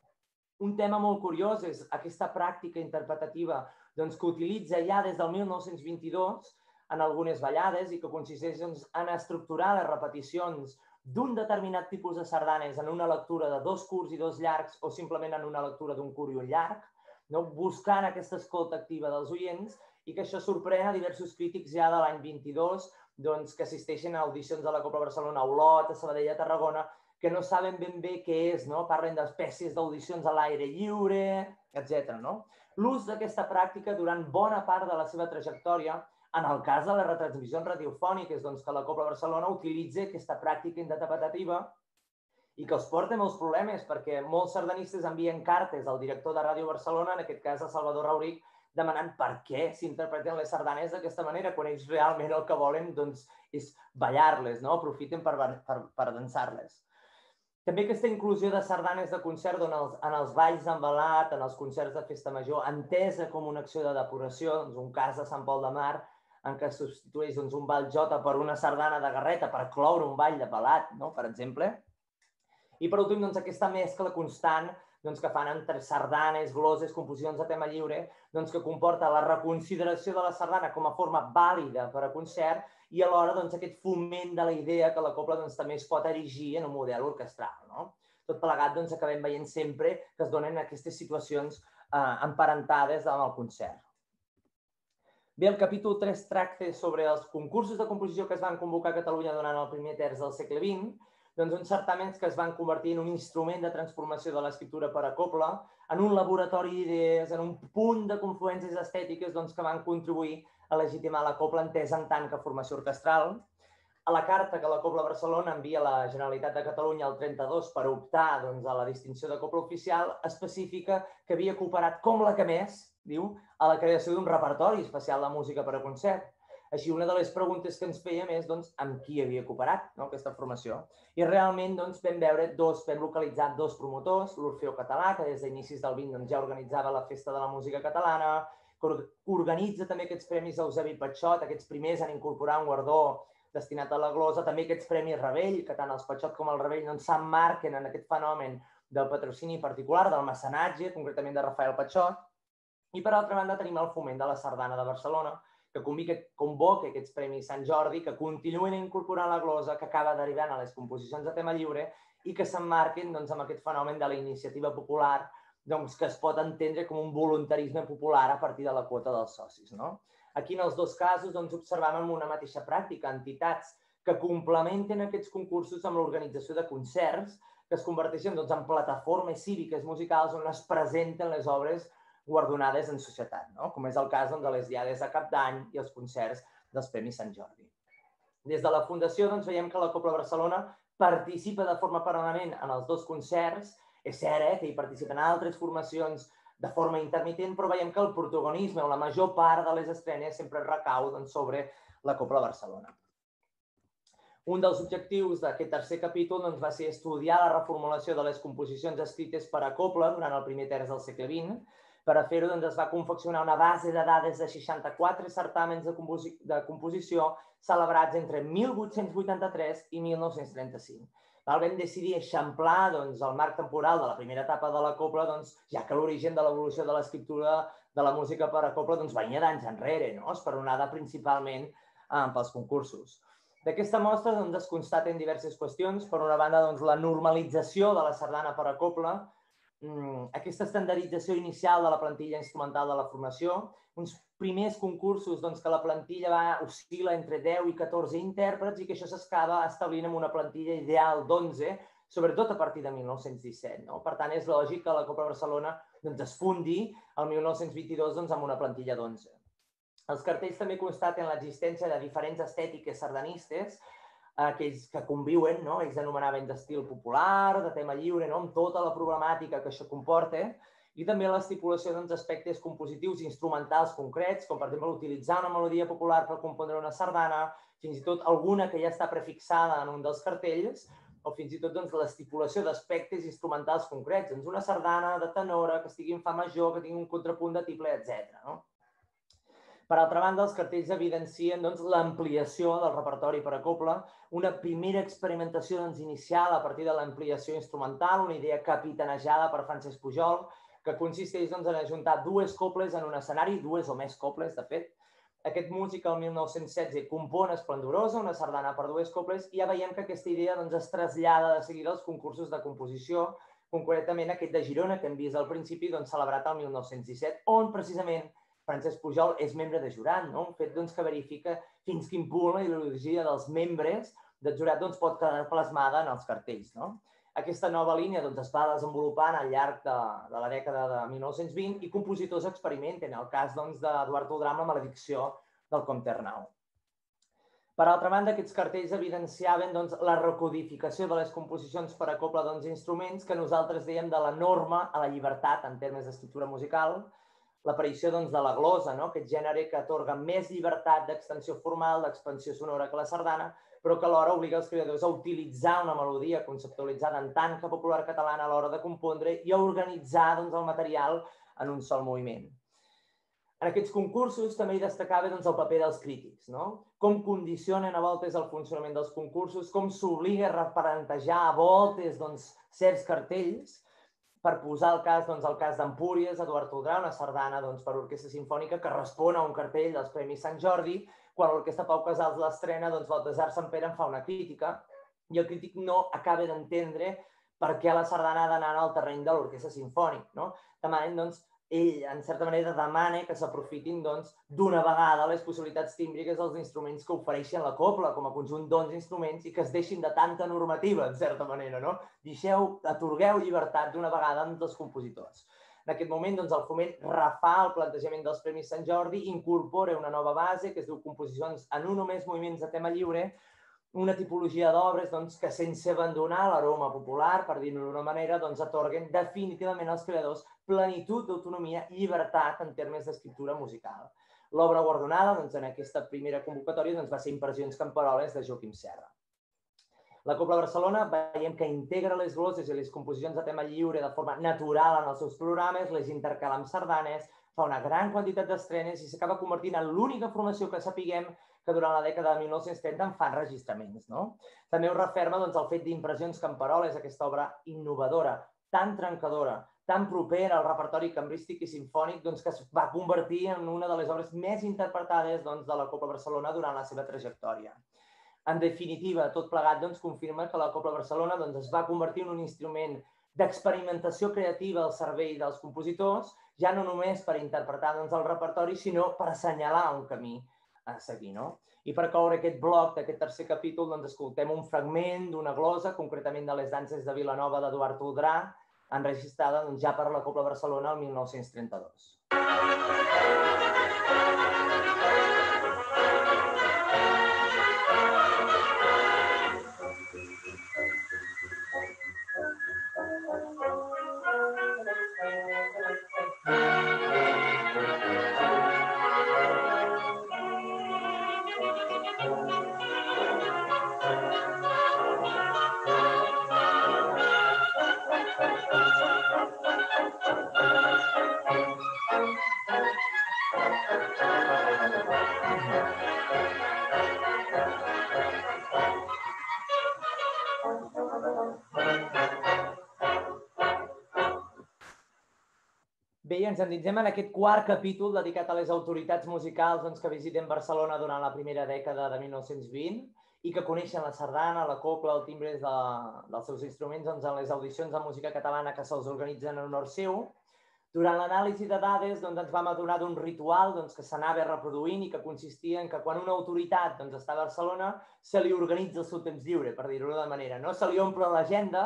Un tema molt curiós és aquesta pràctica interpretativa doncs, que utilitza ja des del mil nou-cents vint-i-dos en algunes ballades i que consisteix doncs, en estructurar les repeticions d'un determinat tipus de sardanes en una lectura de dos curts i dos llargs o simplement en una lectura d'un curt i un llarg, no? Buscant aquesta escolta activa dels oients i que això sorprèn a diversos crítics ja de l'any vint-i-dos doncs, que assisteixen a audicions de la Cobla Barcelona a Olot, a Sabadell, a Tarragona, que no saben ben bé què és, no? Parlen d'espècies d'audicions a l'aire lliure, etcètera. No? L'ús d'aquesta pràctica durant bona part de la seva trajectòria, en el cas de les retransmissions radiofòniques, doncs que la Cobla Barcelona utilitza aquesta pràctica interpretativa i que els porta molts problemes, perquè molts sardanistes envien cartes al director de Ràdio Barcelona, en aquest cas a Salvador Rauric, demanant per què s'interpreten les sardanes d'aquesta manera, quan ells realment el que volen doncs, és ballar-les, no? Aprofiten per, per, per dansar-les. També aquesta inclusió de sardanes de concert en els, en els balls d'envelat, en els concerts de festa major, entesa com una acció de depuració, doncs un cas de Sant Pol de Mar, en què es substitueix doncs, un ball jota per una sardana de garreta per cloure un ball de pelat, no? Per exemple. I per últim, doncs, aquesta mescla constant doncs, que fan entre sardanes, gloses, composicions de tema lliure, doncs, que comporta la reconsideració de la sardana com a forma vàlida per a concert i alhora doncs, aquest foment de la idea que la cobla doncs, també es pot erigir en un model orquestral. No? Tot plegat doncs, acabem veient sempre que es donen aquestes situacions eh, emparentades amb el concert. Bé, el capítol tres tracta sobre els concursos de composició que es van convocar a Catalunya durant el primer terç del segle vint, doncs uns certàmens que es van convertir en un instrument de transformació de l'escriptura per a cobla, en un laboratori d'idees, en un punt de confluències estètiques doncs, que van contribuir a legitimar la cobla entesa en tant que formació orquestral. a la carta que la Cobla Barcelona envia a la Generalitat de Catalunya el trenta-dos per optar doncs, a la distinció de Cobla Oficial, específica que havia cooperat com la que més, diu, a la creació d'un repertori especial de música per a concert. Així, una de les preguntes que ens fèiem és doncs, amb qui havia cooperat no, aquesta formació. I realment doncs, vam veure dos, vam localitzar dos promotors, l'Orfeó Català, que des d'inicis del vint doncs, ja organitzava la Festa de la Música Catalana, que organitza també aquests premis Eusebi Patxot, aquests primers en incorporar un guardó destinat a la glosa, també aquests premis Ravell, que tant els Patxot com el Ravell doncs, s'emmarquen en aquest fenomen del patrocini particular, del mecenatge, concretament de Rafael Patxot. I per altra banda tenim el foment de la Sardana de Barcelona, que convoca aquests premis Sant Jordi, que continuen incorporant la glosa, que acaba derivant a les composicions de tema lliure i que s'emmarquen doncs, amb aquest fenomen de la iniciativa popular, doncs, que es pot entendre com un voluntarisme popular a partir de la quota dels socis. No? Aquí, en els dos casos, doncs, observàvem una mateixa pràctica, entitats que complementen aquests concursos amb l'organització de concerts, que es converteixen doncs, en plataformes cíviques musicals on es presenten les obres guardonades en societat, no? Com és el cas doncs, de les diades de Cap d'Any i els concerts dels Premis Sant Jordi. Des de la Fundació doncs, veiem que la Cobla Barcelona participa de forma permanent en els dos concerts. És cert eh, que hi participen altres formacions de forma intermitent, però veiem que el protagonisme o la major part de les estrenes sempre recau doncs, sobre la Cobla Barcelona. Un dels objectius d'aquest tercer capítol doncs, va ser estudiar la reformulació de les composicions escrites per a cobla durant el primer terç del segle vint. Per a fer-ho doncs, es va confeccionar una base de dades de seixanta-quatre certàmens de, composi de composició celebrats entre mil vuit-cents vuitanta-tres i mil nou-cents trenta-cinc. Vam decidir eixamplar doncs, el marc temporal de la primera etapa de la cobla, doncs, ja que l'origen de l'evolució de l'escriptura de la música per a cobla doncs, venia d'anys enrere, no? Esperonada principalment eh, pels concursos. D'aquesta mostra doncs, es constaten diverses qüestions. Per una banda, doncs, la normalització de la sardana per a cobla, aquesta estandardització inicial de la plantilla instrumental de la formació, uns primers concursos doncs, que la plantilla va oscil·la entre deu i catorze intèrprets i que això s'acaba establint amb una plantilla ideal d'onze, sobretot a partir de mil nou-cents disset. No? Per tant, és lògic que la Cobla Barcelona doncs, es fundi el mil nou-cents vint-i-dos doncs, amb una plantilla d'onze. Els cartells també constaten l'existència de diferents estètiques sardanistes, aquells que conviuen, no? Ells anomenaven d'estil popular, de tema lliure, no? Amb tota la problemàtica que això comporta, i també l'estipulació d'aspectes compositius i instrumentals concrets, com per exemple utilitzar una melodia popular per compondre una sardana, fins i tot alguna que ja està prefixada en un dels cartells, o fins i tot doncs, l'estipulació d'aspectes instrumentals concrets, doncs una sardana de tenora, que estigui en fa major, que tingui un contrapunt de tible, etcètera. No? Per altra banda, els cartells evidencien doncs, l'ampliació del repertori per a cobla, una primera experimentació doncs, inicial a partir de l'ampliació instrumental, una idea capitanejada per Francesc Pujol, que consisteix doncs, en ajuntar dues coples en un escenari, dues o més coples, de fet. Aquest músic, el mil nou-cents setze, compon Esplendorosa, una sardana per dues coples, i ja veiem que aquesta idea doncs, es trasllada de seguida als concursos de composició, concretament aquest de Girona, que hem vist al principi, doncs, celebrat el mil nou-cents disset, on precisament Francesc Pujol és membre de jurat, no? Un fet doncs, que verifica fins quin punt la ideologia dels membres del jurat doncs, pot quedar plasmada en els cartells. No? Aquesta nova línia doncs, es va desenvolupant al llarg de, de la dècada de mil nou-cents vint i compositors experimenten, el cas doncs, d'Eduard Toldrà amb la maledicció del Comte Arnau. Per altra banda, aquests cartells evidenciaven doncs, la recodificació de les composicions per a cobla doncs, instruments que nosaltres dèiem de la norma a la llibertat en termes d'escriptura musical, l'aparició doncs, de la glosa, no? Aquest gènere que atorga més llibertat d'extensió formal, d'expansió sonora que la sardana, però que alhora obliga els creadors a utilitzar una melodia conceptualitzada en tant que popular catalana a l'hora de compondre i a organitzar doncs, el material en un sol moviment. En aquests concursos també hi destacava doncs, el paper dels crítics, no? Com condicionen a voltes el funcionament dels concursos, com s'obliga a reparentejar a voltes doncs, certs cartells. Per posar el cas, doncs, el cas d'Empúries, Eduard Toldrà, una sardana doncs, per orquestra sinfònica que respon a un cartell dels Premis Sant Jordi. Quan l'orquestra Pau Casals l'estrena, doncs, Baltasar Samper en fa una crítica i el crític no acaba d'entendre per què la sardana ha d'anar al terreny de l'orquestra sinfònic. No? Demanen, doncs, ell, en certa manera, demana que s'aprofitin doncs, d'una vegada les possibilitats tímbriques dels instruments que ofereixen la cobla com a conjunt d'onze instruments i que es deixin de tanta normativa, en certa manera. No? Deixeu, atorgueu llibertat d'una vegada als compositors. En aquest moment, doncs, el Foment refà el plantejament dels Premis Sant Jordi, incorpora una nova base que es diu composicions en un o més moviments de tema lliure una tipologia d'obres doncs, que sense abandonar l'aroma popular, per dir-ho d'una manera, doncs, atorguen definitivament als creadors plenitud d'autonomia i llibertat en termes d'escriptura musical. L'obra guardonada doncs, en aquesta primera convocatòria doncs, va ser Impressions camperoles de Joaquim Serra. La Cobla Barcelona veiem que integra les glosses i les composicions de tema lliure de forma natural en els seus programes, les intercala amb sardanes, fa una gran quantitat d'estrenes i s'acaba convertint en l'única formació que sapiguem que durant la dècada de mil nou-cents trenta en fan registraments. No? També ho referma doncs, el fet d'Impressions camperoles, aquesta obra innovadora, tan trencadora, tan propera al repertori cambrístic i simfònic, doncs, que es va convertir en una de les obres més interpretades doncs, de la Cobla Barcelona durant la seva trajectòria. En definitiva, tot plegat doncs, confirma que la Cobla Barcelona doncs, es va convertir en un instrument d'experimentació creativa al servei dels compositors, ja no només per interpretar doncs, el repertori, sinó per assenyalar un camí a seguir. No? I per coure aquest bloc d'aquest tercer capítol, doncs, escoltem un fragment d'una glosa, concretament de les danses de Vilanova d'Eduard Toldrà, enregistrada doncs, ja per la Cobla Barcelona el mil nou-cents trenta-dos. Bé, ens endinsem en aquest quart capítol dedicat a les autoritats musicals doncs, que visiten Barcelona durant la primera dècada de mil nou-cents vint i que coneixen la sardana, la cobla, el timbre de, dels seus instruments doncs, en les audicions de música catalana que se'ls organitzen en honor seu. Durant l'anàlisi de dades doncs, ens vam adonar d'un ritual doncs, que s'anava reproduint i que consistia en que quan una autoritat doncs, està a Barcelona se li organitza el seu temps lliure, per dir-ho d'una manera. No? Se li omple l'agenda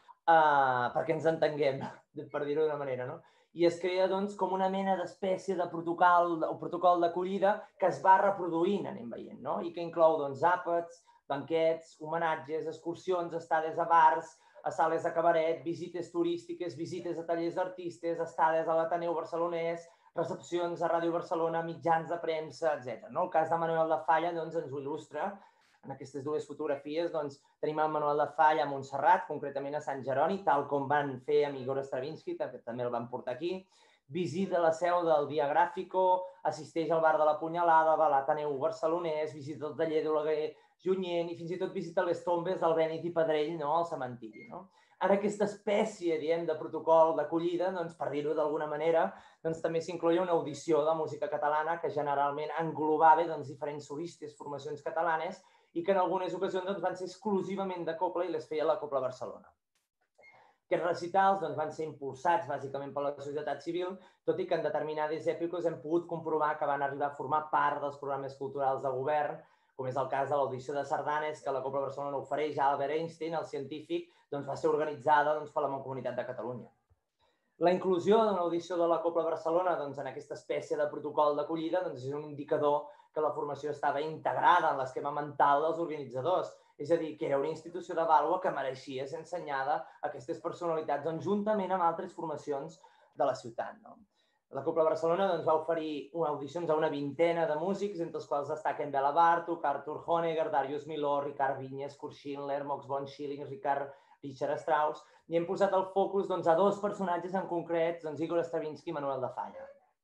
eh, perquè ens entenguem, per dir-ho d'una manera. No? I es crea doncs, com una mena d'espècie de protocol o protocol d'acollida que es va reproduint, anem veient, no? I que inclou doncs, àpats, banquets, homenatges, excursions, estades a bars, a sales de cabaret, visites turístiques, visites a tallers d'artistes, estades a l'Ateneu barcelonès, recepcions a Ràdio Barcelona, mitjans de premsa, etcètera. No? El cas de Manuel de Falla doncs, ens ho il·lustra. En aquestes dues fotografies doncs, tenim el Manuel de Falla a Montserrat, concretament a Sant Jeroni, tal com van fer amb Igor Stravinsky, que també el van portar aquí. Visita la seu del Diagráfico, assisteix al bar de la Punyalada, va a l'Ateneu barcelonès, visita el taller d'Oleguer Junyent i fins i tot visita les tombes del Bènit i Pedrell no? Al cementiri. No? Ara aquesta espècie diem, de protocol d'acollida, doncs, per dir-ho d'alguna manera, doncs, també s'incloïa una audició de música catalana que generalment englobava doncs, diferents solistes, formacions catalanes, i que en algunes ocasions doncs, van ser exclusivament de cobla i les feia la Cobla Barcelona. Aquests recitals doncs, van ser impulsats bàsicament per la societat civil, tot i que en determinades èpoques hem pogut comprovar que van arribar a formar part dels programes culturals de govern, com és el cas de l'audició de sardanes que la Cobla Barcelona ofereix a Albert Einstein, el científic, doncs, va ser organitzada doncs, per la Mancomunitat de Catalunya. La inclusió d'una audició de la Cobla Barcelona doncs, en aquesta espècie de protocol d'acollida doncs, és un indicador que la formació estava integrada en l'esquema mental dels organitzadors. És a dir, que era una institució de vàlua que mereixia ser ensenyada a aquestes personalitats doncs, juntament amb altres formacions de la ciutat. No? La Cobla Barcelona doncs, va oferir audicions a una vintena de músics, entre els quals destaquen Bela Bartók, Arthur Honegger, Darius Milhaud, Ricard Vinyes, Kurt Schindler, Max von Schilling, Richard, Richard Strauss, i hem posat el focus doncs, a dos personatges en concret, doncs, Igor Stravinsky i Manuel de Falla.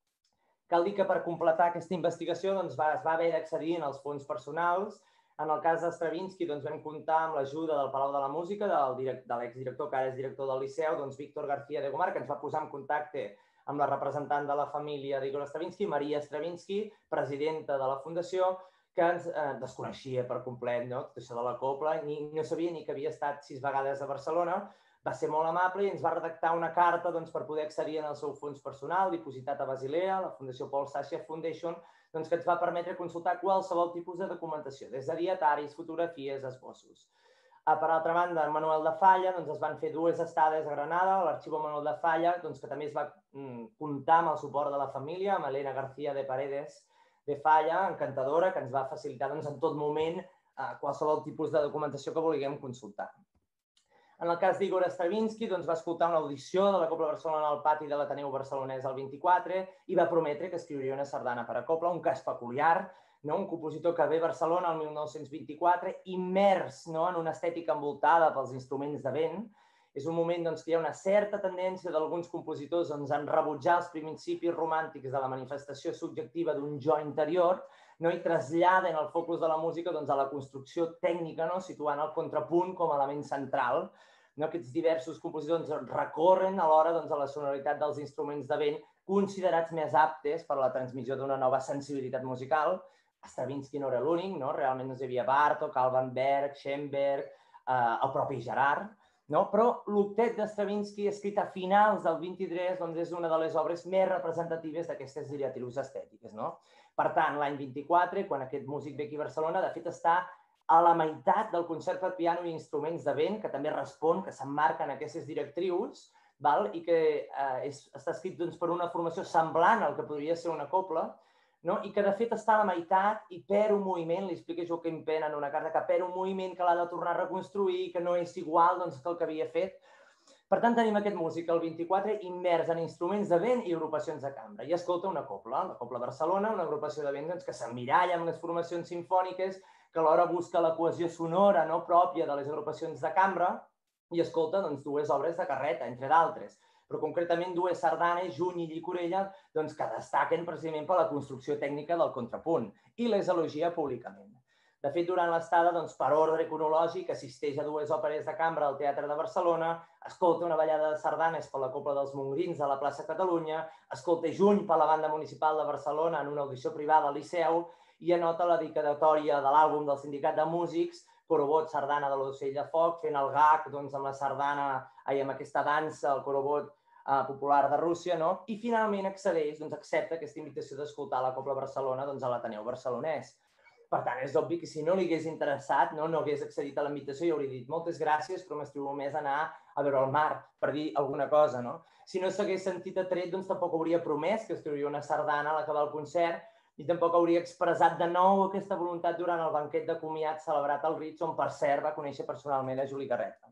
Cal dir que per completar aquesta investigació doncs, va, es va haver d'accedir als fons personals. En el cas de Stravinsky doncs, vam comptar amb l'ajuda del Palau de la Música, del direct, de l'exdirector, que ara és director del Liceu, doncs, Víctor García de Gomar, que ens va posar en contacte amb la representant de la família d'Igor Stravinsky, Maria Stravinsky, presidenta de la Fundació, que ens eh, desconeixia per complet no? Tot això de la cobla, ni, no sabia ni que havia estat sis vegades a Barcelona. Va ser molt amable i ens va redactar una carta doncs, per poder accedir en el seu fons personal, dipositat a Basilea, la Fundació Paul Sacher Foundation, doncs, que ens va permetre consultar qualsevol tipus de documentació, des de dietaris, fotografies, esbossos. Per altra banda, en Manuel de Falla doncs, es van fer dues estades a Granada, a l'Arxiu Manuel de Falla, doncs, que també es va comptar amb el suport de la família, amb Elena García de Paredes de Falla, encantadora, que ens va facilitar doncs, en tot moment qualsevol tipus de documentació que vulguem consultar. En el cas d'Igor Stravinsky, doncs, va escoltar una audició de la Cobla Barcelona al pati de l'Ateneu Barcelonès el vint-i-quatre i va prometre que escriuria una sardana per a cobla, un cas peculiar, no? Un compositor que ve a Barcelona el mil nou-cents vint-i-quatre, immers, no? En una estètica envoltada pels instruments de vent. És un moment doncs, que hi ha una certa tendència d'alguns compositors doncs, en rebutjar els principis romàntics de la manifestació subjectiva d'un jo interior, no? I traslladen el focus de la música doncs, a la construcció tècnica, no? Situant el contrapunt com a element central. No? Aquests diversos compositors doncs, recorren alhora doncs, a la sonoritat dels instruments de vent considerats més aptes per a la transmissió d'una nova sensibilitat musical. Stravinsky no era l'únic, no? Realment doncs, hi havia Bartók, Alban Berg, Schoenberg, eh, el propi Gerard. No? Però l'octet de Stravinsky, escrit a finals del vint-i-tres, doncs, és una de les obres més representatives d'aquestes directrius estètiques. No? Per tant, l'any vint-i-quatre, quan aquest músic ve aquí a Barcelona, de fet està a la meitat del concert per piano i instruments de vent, que també respon, que s'emmarquen aquestes directrius, val? I que eh, és, està escrit doncs, per una formació semblant al que podria ser una cobla, no? I que de fet està a la meitat i perd un moviment, li explica Joaquim Pena en una carta, que perd un moviment que l'ha de tornar a reconstruir, que no és igual doncs, que el que havia fet. Per tant, tenim aquest músic, el vint-i-quatre, immers en instruments de vent i agrupacions de cambra. I escolta una cobla, la Cobla Barcelona, una agrupació de vent doncs, que s'emmiralla amb les formacions simfòniques, que alhora busca la cohesió sonora no, pròpia de les agrupacions de cambra i escolta doncs, dues obres de Carreta, entre d'altres, però concretament dues sardanes, Juny i Llicorella, doncs, que destaquen precisament per la construcció tècnica del contrapunt i les elogia públicament. De fet, durant l'estada, doncs, per ordre cronològic, assisteix a dues òperes de cambra al Teatre de Barcelona, escolta una ballada de sardanes per la Cobla dels Montgrins a la plaça Catalunya, escolta Juny per la Banda Municipal de Barcelona en una audició privada al Liceu i anota la dedicatòria de l'àlbum del Sindicat de Músics, Corobot, sardana de l'Ocell de Foc, fent el gag doncs, amb la sardana, ai, amb aquesta dansa, el corobot eh, popular de Rússia, no? I finalment accedeix, doncs, accepta aquesta invitació d'escoltar la Cobla Barcelona doncs, a l'Ateneu Barcelonès. Per tant, és obvi que si no li hagués interessat, no, no hagués accedit a la invitació i hauria dit moltes gràcies, però m'estiu més anar a veure el mar, per dir alguna cosa, no? Si no s'hagués sentit atret, doncs tampoc hauria promès que escriuria una sardana a l'acabar el concert i tampoc hauria expressat de nou aquesta voluntat durant el banquet de comiat celebrat al Ritz, on per cert va conèixer personalment a Juli Garreta.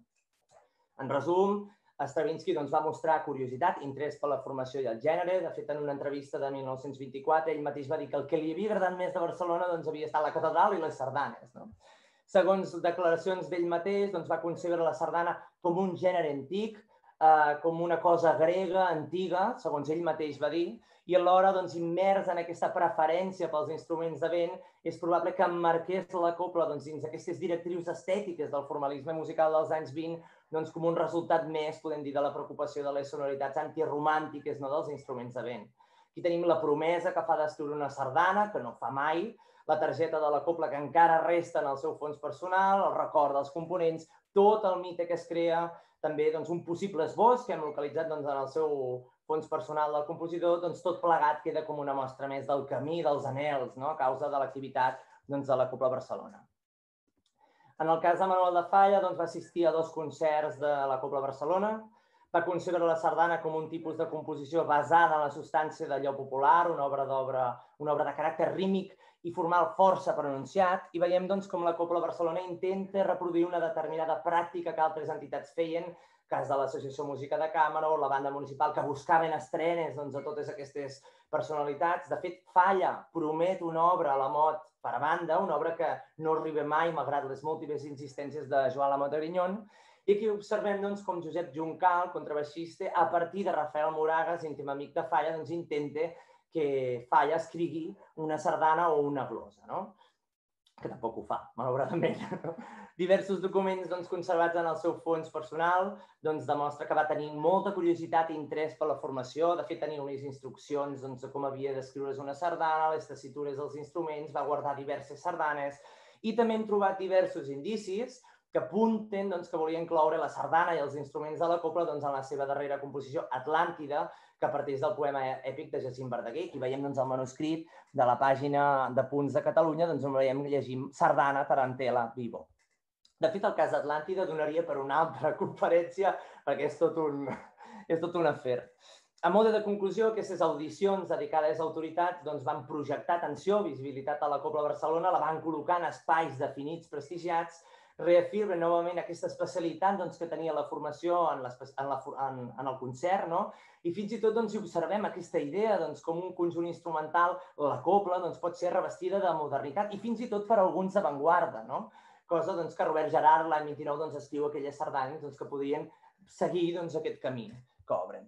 En resum, Stravinsky doncs, va mostrar curiositat, interès per la formació i el gènere. De fet, en una entrevista de mil nou-cents vint-i-quatre, ell mateix va dir que el que li havia agradat més de Barcelona doncs, havia estat la catedral i les sardanes. No? Segons declaracions d'ell mateix, doncs, va concebre la sardana com un gènere antic, eh, com una cosa grega, antiga, segons ell mateix va dir, i alhora, doncs, immers en aquesta preferència pels instruments de vent, és probable que emmarqués la cobla doncs, dins aquestes directrius estètiques del formalisme musical dels anys vint doncs, com un resultat més, podem dir, de la preocupació de les sonoritats antiromàntiques no, dels instruments de vent. Aquí tenim la promesa que fa d'escriure una sardana, que no fa mai, la targeta de la cobla que encara resta en el seu fons personal, el record dels components, tot el mite que es crea, també doncs, un possible esbós que hem localitzat doncs, en el seu fons personal del compositor, doncs tot plegat queda com una mostra més del camí, dels anhels, no? A causa de l'activitat doncs, de la Cobla Barcelona. En el cas de Manuel de Falla, doncs, va assistir a dos concerts de la Cobla Barcelona, va concebre la sardana com un tipus de composició basada en la substància d'allò popular, una obra, una obra de caràcter rímic i formal força pronunciat, i veiem doncs, com la Cobla Barcelona intenta reproduir una determinada pràctica que altres entitats feien, cas de l'Associació Música de Càmera o la Banda Municipal, que buscaven estrenes doncs, a totes aquestes personalitats. De fet, Falla promet una obra a la Mot per a banda, una obra que no arriba mai, malgrat les múltiples insistències de Joan Lamote Grignon, i aquí observem doncs, com Josep Juncal, contrabaixista, a partir de Rafael Moragas, íntim amic de Falla, doncs, intenta que Falla escrigui una sardana o una glosa, no? Que tampoc ho fa, malauradament. Diversos documents doncs, conservats en el seu fons personal doncs, demostra que va tenir molta curiositat i interès per la formació. De fet, tenia unes instruccions doncs, de com havia d'escriure's una sardana, les tessitures dels instruments, va guardar diverses sardanes i també hem trobat diversos indicis que apunten doncs, que volia incloure la sardana i els instruments de la cobla doncs, en la seva darrera composició, Atlàntida, que parteix del poema èpic de Jacint Verdaguer. Aquí veiem doncs, el manuscrit de la pàgina de Punts de Catalunya, doncs, on veiem llegim Sardana, Tarantela, Vivo. De fet, el cas d'Atlàntida donaria per una altra conferència, perquè és tot un, és tot un afer. A mode de conclusió, aquestes audicions dedicades a autoritats doncs, van projectar atenció, visibilitat a la Cobla Barcelona, la van col·locar en espais definits, prestigiats, reafirmen novament aquesta especialitat doncs, que tenia la formació en, en, la, en, en el concert, no? I fins i tot doncs, hi observem aquesta idea doncs, com un conjunt instrumental, la cobla, doncs, pot ser revestida de modernitat i fins i tot per alguns d'avantguarda, no? Cosa doncs, que Robert Gerard l'any vint-i-nou doncs, escriu aquelles sardanes doncs, que podien seguir doncs, aquest camí que obren.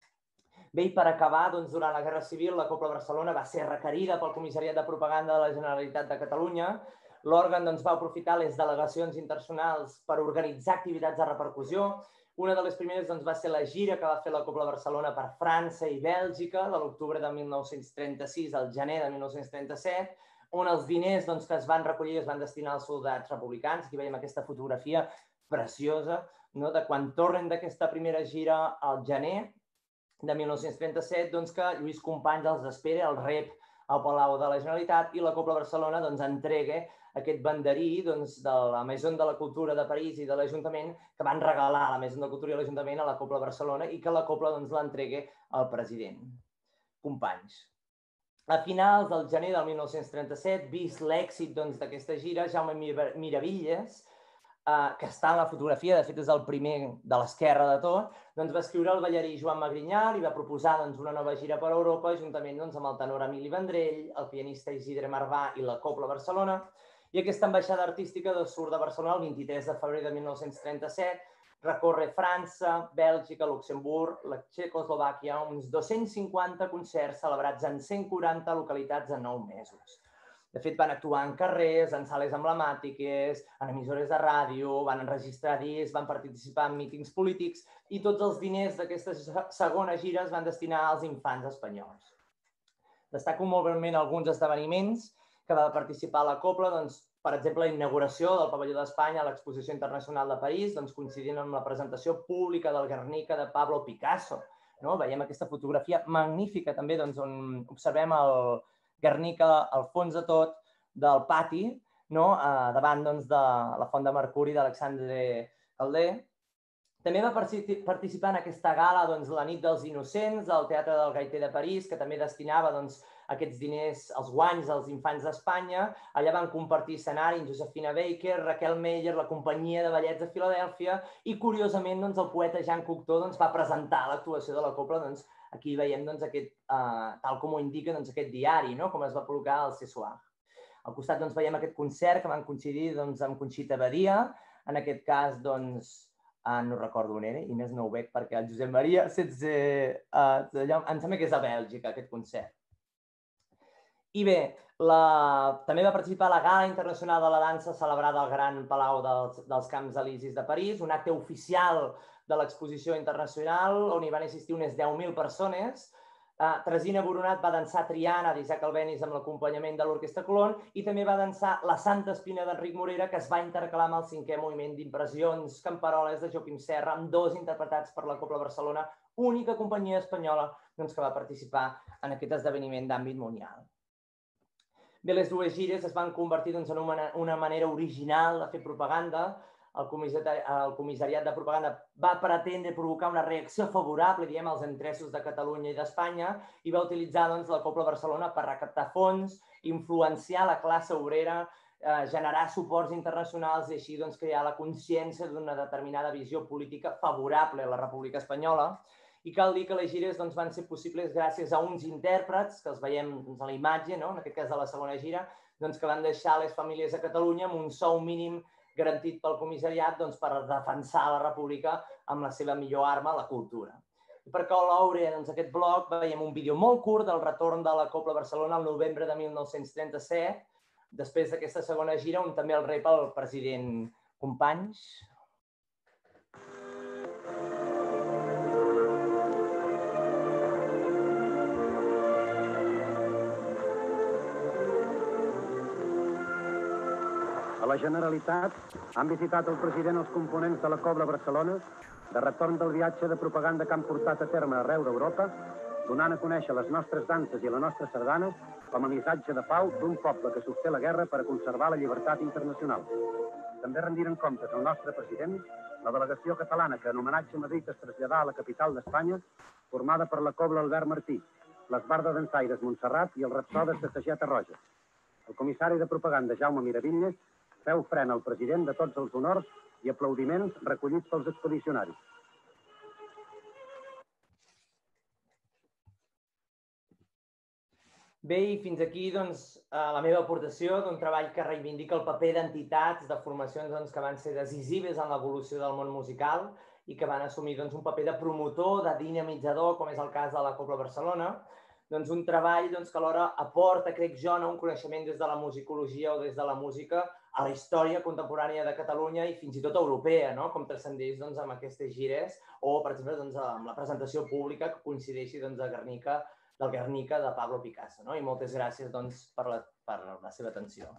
Bé, i per acabar, doncs, durant la Guerra Civil, la Cobla Barcelona va ser requerida pel Comissariat de Propaganda de la Generalitat de Catalunya. L'òrgan doncs, va aprofitar les delegacions internacionals per organitzar activitats de repercussió. Una de les primeres doncs, va ser la gira que va fer la Cobla Barcelona per França i Bèlgica, de l'octubre de mil nou-cents trenta-sis al gener de mil nou-cents trenta-set, on els diners doncs, que es van recollir es van destinar als soldats republicans. Aquí veiem aquesta fotografia preciosa, no?, de quan tornen d'aquesta primera gira al gener de mil nou-cents trenta-set, doncs, que Lluís Companys els espera, el rep al Palau de la Generalitat i la Cobla Barcelona doncs, entrega aquest banderí doncs, de la Maison de la Cultura de París i de l'Ajuntament que van regalar a la Maison de la Cultura i l'Ajuntament a la Cobla Barcelona i que la Cobla doncs, l'entregue al president Companys. A finals del gener del mil nou-cents trenta-set, vist l'èxit doncs, d'aquesta gira, Jaume Miravilles, Uh, que està en la fotografia, de fet és el primer de l'esquerra de tot, doncs va escriure el ballarí Joan Magrinyà i va proposar doncs, una nova gira per Europa, juntament doncs, amb el tenor Emili Vendrell, el pianista Isidre Marvà i la Cobla Barcelona. I aquesta ambaixada artística del sud de Barcelona, el vint-i-tres de febrer de mil nou-cents trenta-set, recorre França, Bèlgica, Luxemburg, la Txecoslovàquia, uns dos-cents cinquanta concerts celebrats en cent quaranta localitats en nou mesos. De fet, van actuar en carrers, en sales emblemàtiques, en emissores de ràdio, van enregistrar discs, van participar en mítings polítics i tots els diners d'aquesta segona gira es van destinar als infants espanyols. Destaco molt breument alguns esdeveniments que va participar a la Cobla, doncs, per exemple, la inauguració del Pavelló d'Espanya a l'Exposició Internacional de París, doncs, coincidint amb la presentació pública del Guernica de Pablo Picasso. No? Veiem aquesta fotografia magnífica també, doncs, on observem el Guernica al fons de tot del pati, no? eh, davant doncs, de la Font de Mercuri d'Alexandre Calder. També va participar en aquesta gala doncs, la Nit dels Innocents del Teatre del Gaiter de París, que també destinava doncs, aquests diners, els guanys als infants d'Espanya. Allà van compartir escenari amb Josefina Baker, Raquel Meyer, la companyia de ballets de Filadèlfia i, curiosament, doncs, el poeta Jean Cocteau doncs, va presentar l'actuació de la Cobla. Doncs, aquí veiem, doncs, aquest, eh, tal com ho indica doncs, aquest diari, no? Com es va publicar al Ce Soir. Al costat doncs, veiem aquest concert que van coincidir doncs, amb Conxita Badia. En aquest cas, doncs, eh, no recordo on era, i més no ho veig perquè el Josep Maria, sense, eh, em sembla que és a Bèlgica, aquest concert. I bé, la... també va participar a la Gala Internacional de la Dansa celebrada al Gran Palau dels, dels Camps Elisis de París, un acte oficial de l'exposició internacional on hi van assistir unes deu mil persones. Uh, Tresina Boronat va dansar Triana d'Isaac Albéniz amb l'acompanyament de l'Orquestra Colón i també va dansar La Santa Espina d'Enric Morera, que es va intercalar amb el cinquè moviment d'impressions camperoles de Joaquim Serra, amb dos interpretats per la Cobla Barcelona, única companyia espanyola doncs, que va participar en aquest esdeveniment d'àmbit mundial. Bé, les dues gires es van convertir doncs, en una, una manera original de fer propaganda. El comissari, el comissariat de propaganda va pretendre provocar una reacció favorable diguem, als interessos de Catalunya i d'Espanya i va utilitzar doncs, la Cobla Barcelona per recaptar fons, influenciar la classe obrera, eh, generar suports internacionals i així doncs, crear la consciència d'una determinada visió política favorable a la República Espanyola. I cal dir que les gires doncs, van ser possibles gràcies a uns intèrprets, que els veiem doncs, a la imatge, no? En aquest cas de la segona gira, doncs, que van deixar les famílies a Catalunya amb un sou mínim garantit pel comissariat doncs, per defensar la república amb la seva millor arma, la cultura. I per cloure doncs, aquest bloc veiem un vídeo molt curt del retorn de la Cobla Barcelona al novembre de mil nou-cents trenta-set, després d'aquesta segona gira, on també el rep el president Companys. A la Generalitat han visitat el president els components de la Cobla Barcelona de retorn del viatge de propaganda que han portat a terme arreu d'Europa, donant a conèixer les nostres danses i la nostra sardana com a missatge de pau d'un poble que sosté la guerra per a conservar la llibertat internacional. També rendiren comptes al nostre president, la delegació catalana que en homenatge a Madrid es traslladà a la capital d'Espanya, formada per la cobla Albert Martí, l'esbarda d'ensaires Montserrat i els rapsodes de Sageta Roja. El comissari de propaganda Jaume Miravitlles feu frena al president de tots els honors i aplaudiments recollits pels expedicionaris. Bé, i fins aquí la meva aportació d'un treball que reivindica el paper d'entitats, de formacions que van ser decisives en l'evolució del món musical i que van assumir un paper de promotor, de dinamitzador, com és el cas de la Cobla Barcelona. Un treball que alhora aporta, crec jo, un coneixement des de la musicologia o des de la música a la història contemporània de Catalunya i fins i tot europea, com transcendeix amb aquestes gires o, per exemple, amb la presentació pública que coincideixi del Guernica de Pablo Picasso. I moltes gràcies per la seva atenció.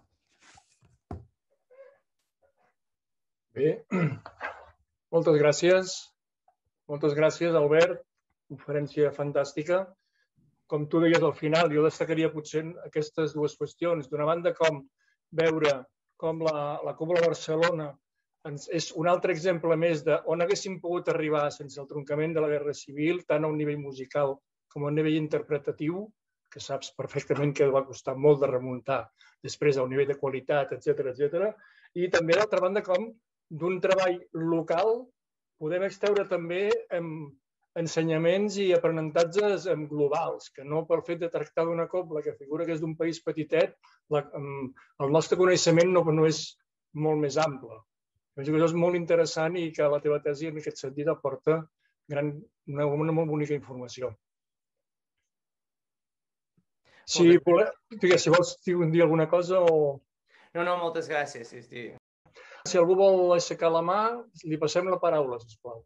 Bé, moltes gràcies. Moltes gràcies, Albert. Conferència fantàstica. Com tu deies al final, jo destacaria potser aquestes dues qüestions. D'una banda, com veure com la Cobla Barcelona és un altre exemple més d'on haguéssim pogut arribar sense el troncament de la Guerra Civil, tant a un nivell musical com a un nivell interpretatiu, que saps perfectament que va costar molt de remuntar després a un nivell de qualitat, etcètera, etcètera. I també, d'altra banda, com d'un treball local podem extreure també ensenyaments i aprenentatges globals, que no pel fet de tractar d'una cobla que figura que és d'un país petitet, el nostre coneixement no és molt més ample. Penso que això és molt interessant i que la teva tesi en aquest sentit aporta una molt bonica informació. Si vols dir alguna cosa o... No, no, moltes gràcies. Si algú vol aixecar la mà, li passem la paraula, sisplau.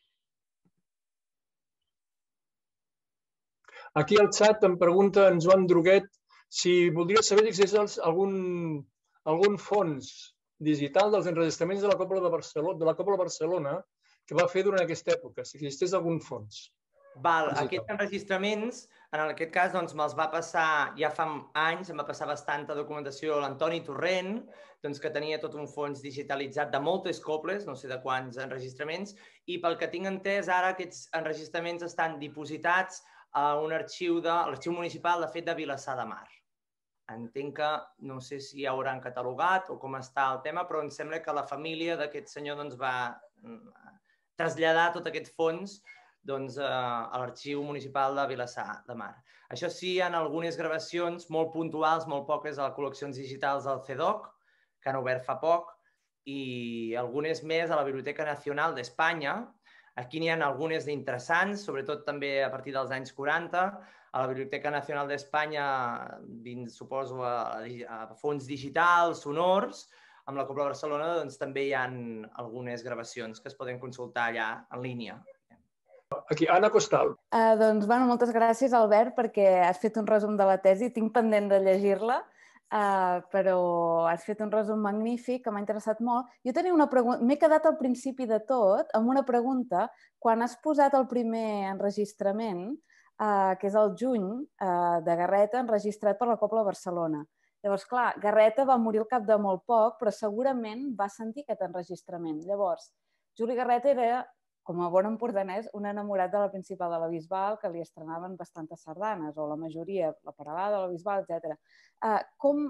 Aquí al xat em pregunta en Joan Droguet si voldria saber si existeix algun fons digital dels enregistraments de la Cobla de Barcelona que va fer durant aquesta època, si existeix algun fons. Aquests enregistraments, en aquest cas, me'ls va passar ja fa anys, em va passar bastanta documentació l'Antoni Torrent, que tenia tot un fons digitalitzat de moltes cobles, no sé de quants enregistraments, i pel que tinc entès, ara aquests enregistraments estan dipositats a un arxiu, l'arxiu municipal, de fet, de Vilassar de Mar. Entenc que no sé si ja hauran catalogat o com està el tema, però em sembla que la família d'aquest senyor va traslladar tot aquest fons a l'arxiu municipal de Vilassar de Mar. Això sí, hi ha algunes gravacions molt puntuals, molt poques, a les col·leccions digitals del C E D O C, que han obert fa poc, i algunes més a la Biblioteca Nacional d'Espanya. Aquí n'hi ha algunes d'interessants, sobretot també a partir dels anys quaranta. A la Biblioteca Nacional d'Espanya, suposo, a fons digitals, sonors, amb la Cobla Barcelona també hi ha algunes gravacions que es poden consultar allà en línia. Aquí, Anna Costal. Doncs, bueno, moltes gràcies, Albert, perquè has fet un resum de la tesi. Tinc pendent de llegir-la, però has fet un resum magnífic que m'ha interessat molt. Jo tenia una pregunta, m'he quedat al principi de tot amb una pregunta. Quan has posat el primer enregistrament, que és el juny, de Garreta, enregistrat per la Cobla Barcelona. Llavors, clar, Garreta va morir al cap de molt poc, però segurament va sentir aquest enregistrament. Llavors, Juli Garreta era, com a bon empordanès, un enamorat de la Principal de la Bisbal, que li estrenaven bastantes sardanes, o la majoria, la Peralada, la Bisbal, etcètera. Com,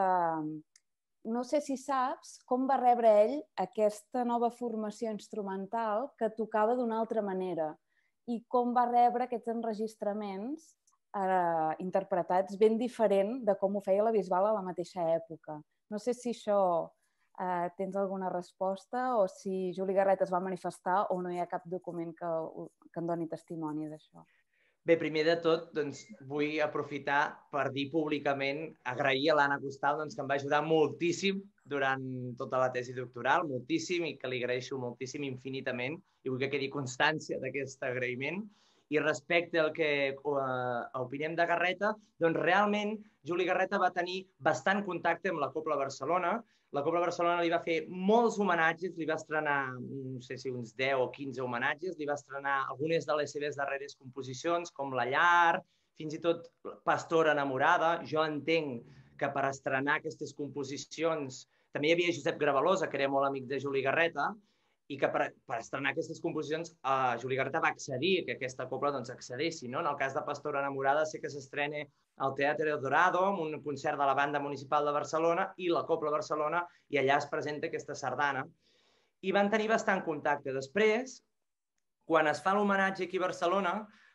no sé si saps, com va rebre ell aquesta nova formació instrumental que tocava d'una altra manera i com va rebre aquests enregistraments interpretats ben diferent de com ho feia la Bisbal a la mateixa època. No sé si això tens alguna resposta o si Juli Garreta es va manifestar o no hi ha cap document que en doni testimoni d'això. Bé, primer de tot, vull aprofitar per dir públicament, agrair a l'Anna Costal, que em va ajudar moltíssim durant tota la tesi doctoral, moltíssim, i que li agraeixo moltíssim infinitament, i vull que quedi constància d'aquest agraïment. I respecte al que opinem de Garreta, doncs realment Juli Garreta va tenir bastant contacte amb la Cobla Barcelona. La Cobla Barcelona li va fer molts homenatges, li va estrenar, no sé si uns deu o quinze homenatges, li va estrenar algunes de les seves darreres composicions, com La Llar, fins i tot Pastora enamorada. Jo entenc que per estrenar aquestes composicions també hi havia Josep Gravalosa, que era molt amic de Juli Garreta, i que per, per estrenar aquestes composicions eh, Juli Garreta va accedir que aquesta cobla doncs, accedeixi. No? En el cas de Pastora Enamorada sé que s'estrena al Teatre Dorado, amb un concert de la Banda Municipal de Barcelona i la Cobla Barcelona, i allà es presenta aquesta sardana. I van tenir bastant contacte. Després, quan es fa l'homenatge aquí a Barcelona,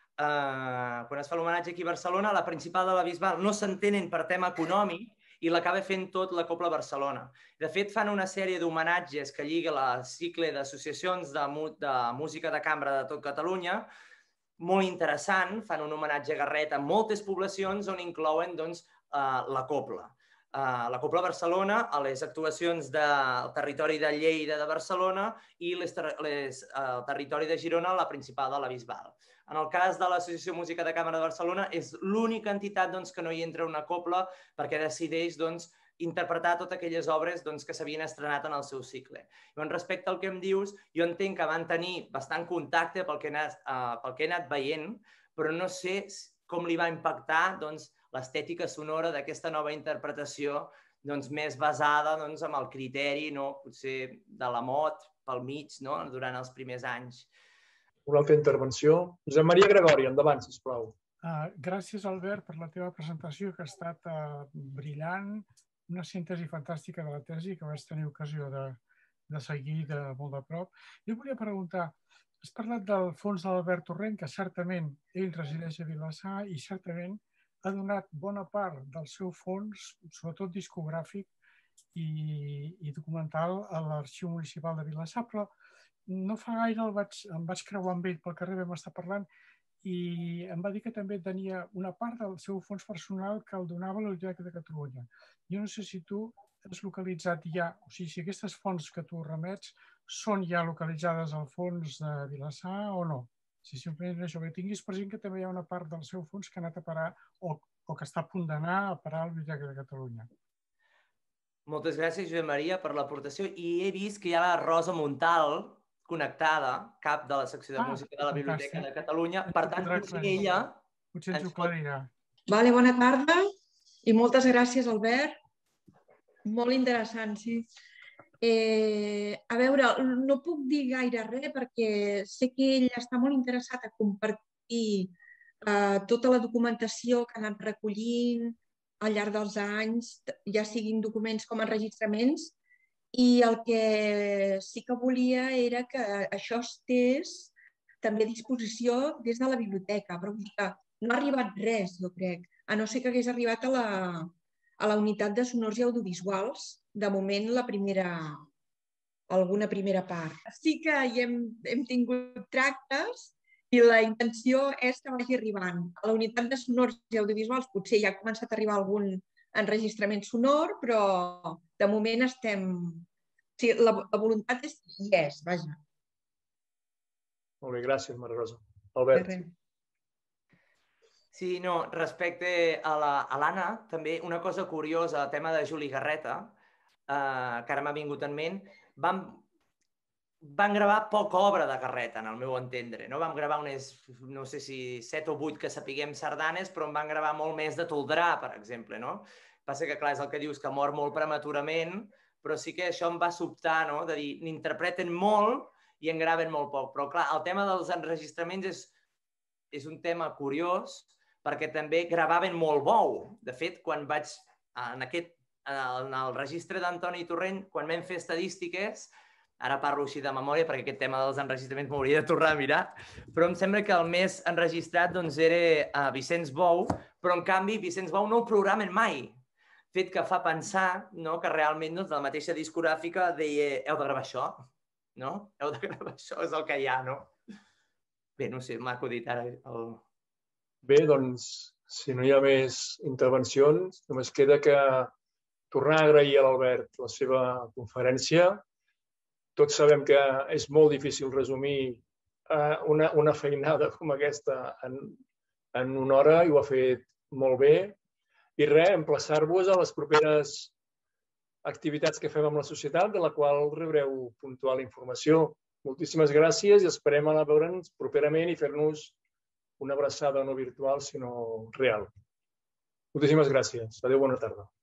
eh, quan es fa l'homenatge aquí a Barcelona, la principal de la Bisbal no s'entenen per tema econòmic i l'acaba fent tot la Cobla Barcelona. De fet, fan una sèrie d'homenatges que lliga el cicle d'associacions de, de música de cambra de tot Catalunya, molt interessant, fan un homenatge a Garreta en moltes poblacions on inclouen doncs, eh, la Cobla. Uh, la Cobla Barcelona, a les actuacions del territori de Lleida de Barcelona i les, les, uh, el territori de Girona, la principal de la Bisbal. En el cas de l'Associació Música de Cambra de Barcelona és l'única entitat doncs, que no hi entra una cobla perquè decideix doncs, interpretar totes aquelles obres doncs, que s'havien estrenat en el seu cicle. I respecte al que em dius, jo entenc que van tenir bastant contacte pel que he anat, uh, pel que he anat veient, però no sé com li va impactar doncs, l'estètica sonora d'aquesta nova interpretació doncs, més basada doncs, en el criteri no? Potser de la mot pel mig no? Durant els primers anys. Una altra intervenció. Josep Maria Gregori, endavant, sisplau. Uh, gràcies, Albert, per la teva presentació, que ha estat uh, brillant, una síntesi fantàstica de la tesi que vaig tenir ocasió de, de seguir de molt de prop. Jo volia preguntar, has parlat del fons d'Albert Torrent, que certament ell resideix a Vilassar i certament ha donat bona part del seu fons, sobretot discogràfic i, i documental, a l'Arxiu Municipal de Vilassar, però no fa gaire el vaig, em vaig creuar amb ell pel carrer, vam estar parlant, i em va dir que també tenia una part del seu fons personal que el donava a la Biblioteca de Catalunya. Jo no sé si tu has localitzat ja, o sigui, si aquestes fonts que tu remets són ja localitzades al fons de Vilassar o no. Si simplement això, que tinguis present que també hi ha una part del seu fons que ha anat a parar o, o que està a punt d'anar a parar a la Biblioteca de Catalunya. Moltes gràcies, Josep Maria, per l'aportació. I he vist que hi ha la Rosa Montal connectada, cap de la secció de ah, música de la Biblioteca fantàstic. De Catalunya. Per tant, potser ella... Potser ens ho aclarirà. Vale, bona tarda i moltes gràcies, Albert. Molt interessant, sí. Eh, a veure, no puc dir gaire res perquè sé que ell està molt interessat a compartir eh, tota la documentació que ha anat recollint al llarg dels anys, ja siguin documents com enregistraments, i el que sí que volia era que això estés també a disposició des de la biblioteca, però no ha arribat res, jo crec, a no ser que hagués arribat a la, a la unitat de sonors i audiovisuals, de moment la primera, alguna primera part. Sí que hi hem, hem tingut tractes i la intenció és que vagi arribant. A la unitat de sonors i audiovisuals potser ja ha començat a arribar algun enregistrament sonor, però de moment estem... Sí, la, la voluntat és i és, vaja. Molt bé, gràcies, Maria Rosa. Albert. Sí, no, respecte a l'Anna, també una cosa curiosa, el tema de Juli Garreta, eh, que ara m'ha vingut en ment, vam, van gravar poca obra de Garreta, en el meu entendre. No? Vam gravar unes, no sé si set o vuit que sapiguem sardanes, però en van gravar molt més de Toldrà, per exemple. No? Passa que, clar, és el que dius, que mor molt prematurament, però sí que això em va sobtar, no? De dir, n'interpreten molt i en graven molt poc. Però, clar, el tema dels enregistraments és, és un tema curiós, perquè també gravaven molt bou. De fet, quan vaig en, aquest, en el registre d'Antoni Torrent, quan vam fer estadístiques, ara parlo així de memòria perquè aquest tema dels enregistraments m'hauria de tornar a mirar, però em sembla que el més enregistrat doncs, era Vicenç Bou, però en canvi Vicenç Bou no el programen mai. Fet que fa pensar no, que realment doncs, la mateixa discogràfica deia heu de gravar això, no? Heu de gravar això, és el que hi ha, no? Bé, no sé, m'ha acudit ara el... Bé, doncs, si no hi ha més intervencions, només queda que tornar a agrair a l'Albert la seva conferència. Tots sabem que és molt difícil resumir una, una feinada com aquesta en, en una hora i ho ha fet molt bé. I res, emplaçar-vos a les properes activitats que fem amb la societat, de la qual rebreu puntual informació. Moltíssimes gràcies i esperem a veure'ns properament i fer-nos una abraçada no virtual, sinó real. Moltíssimes gràcies. Adéu, bona tarda.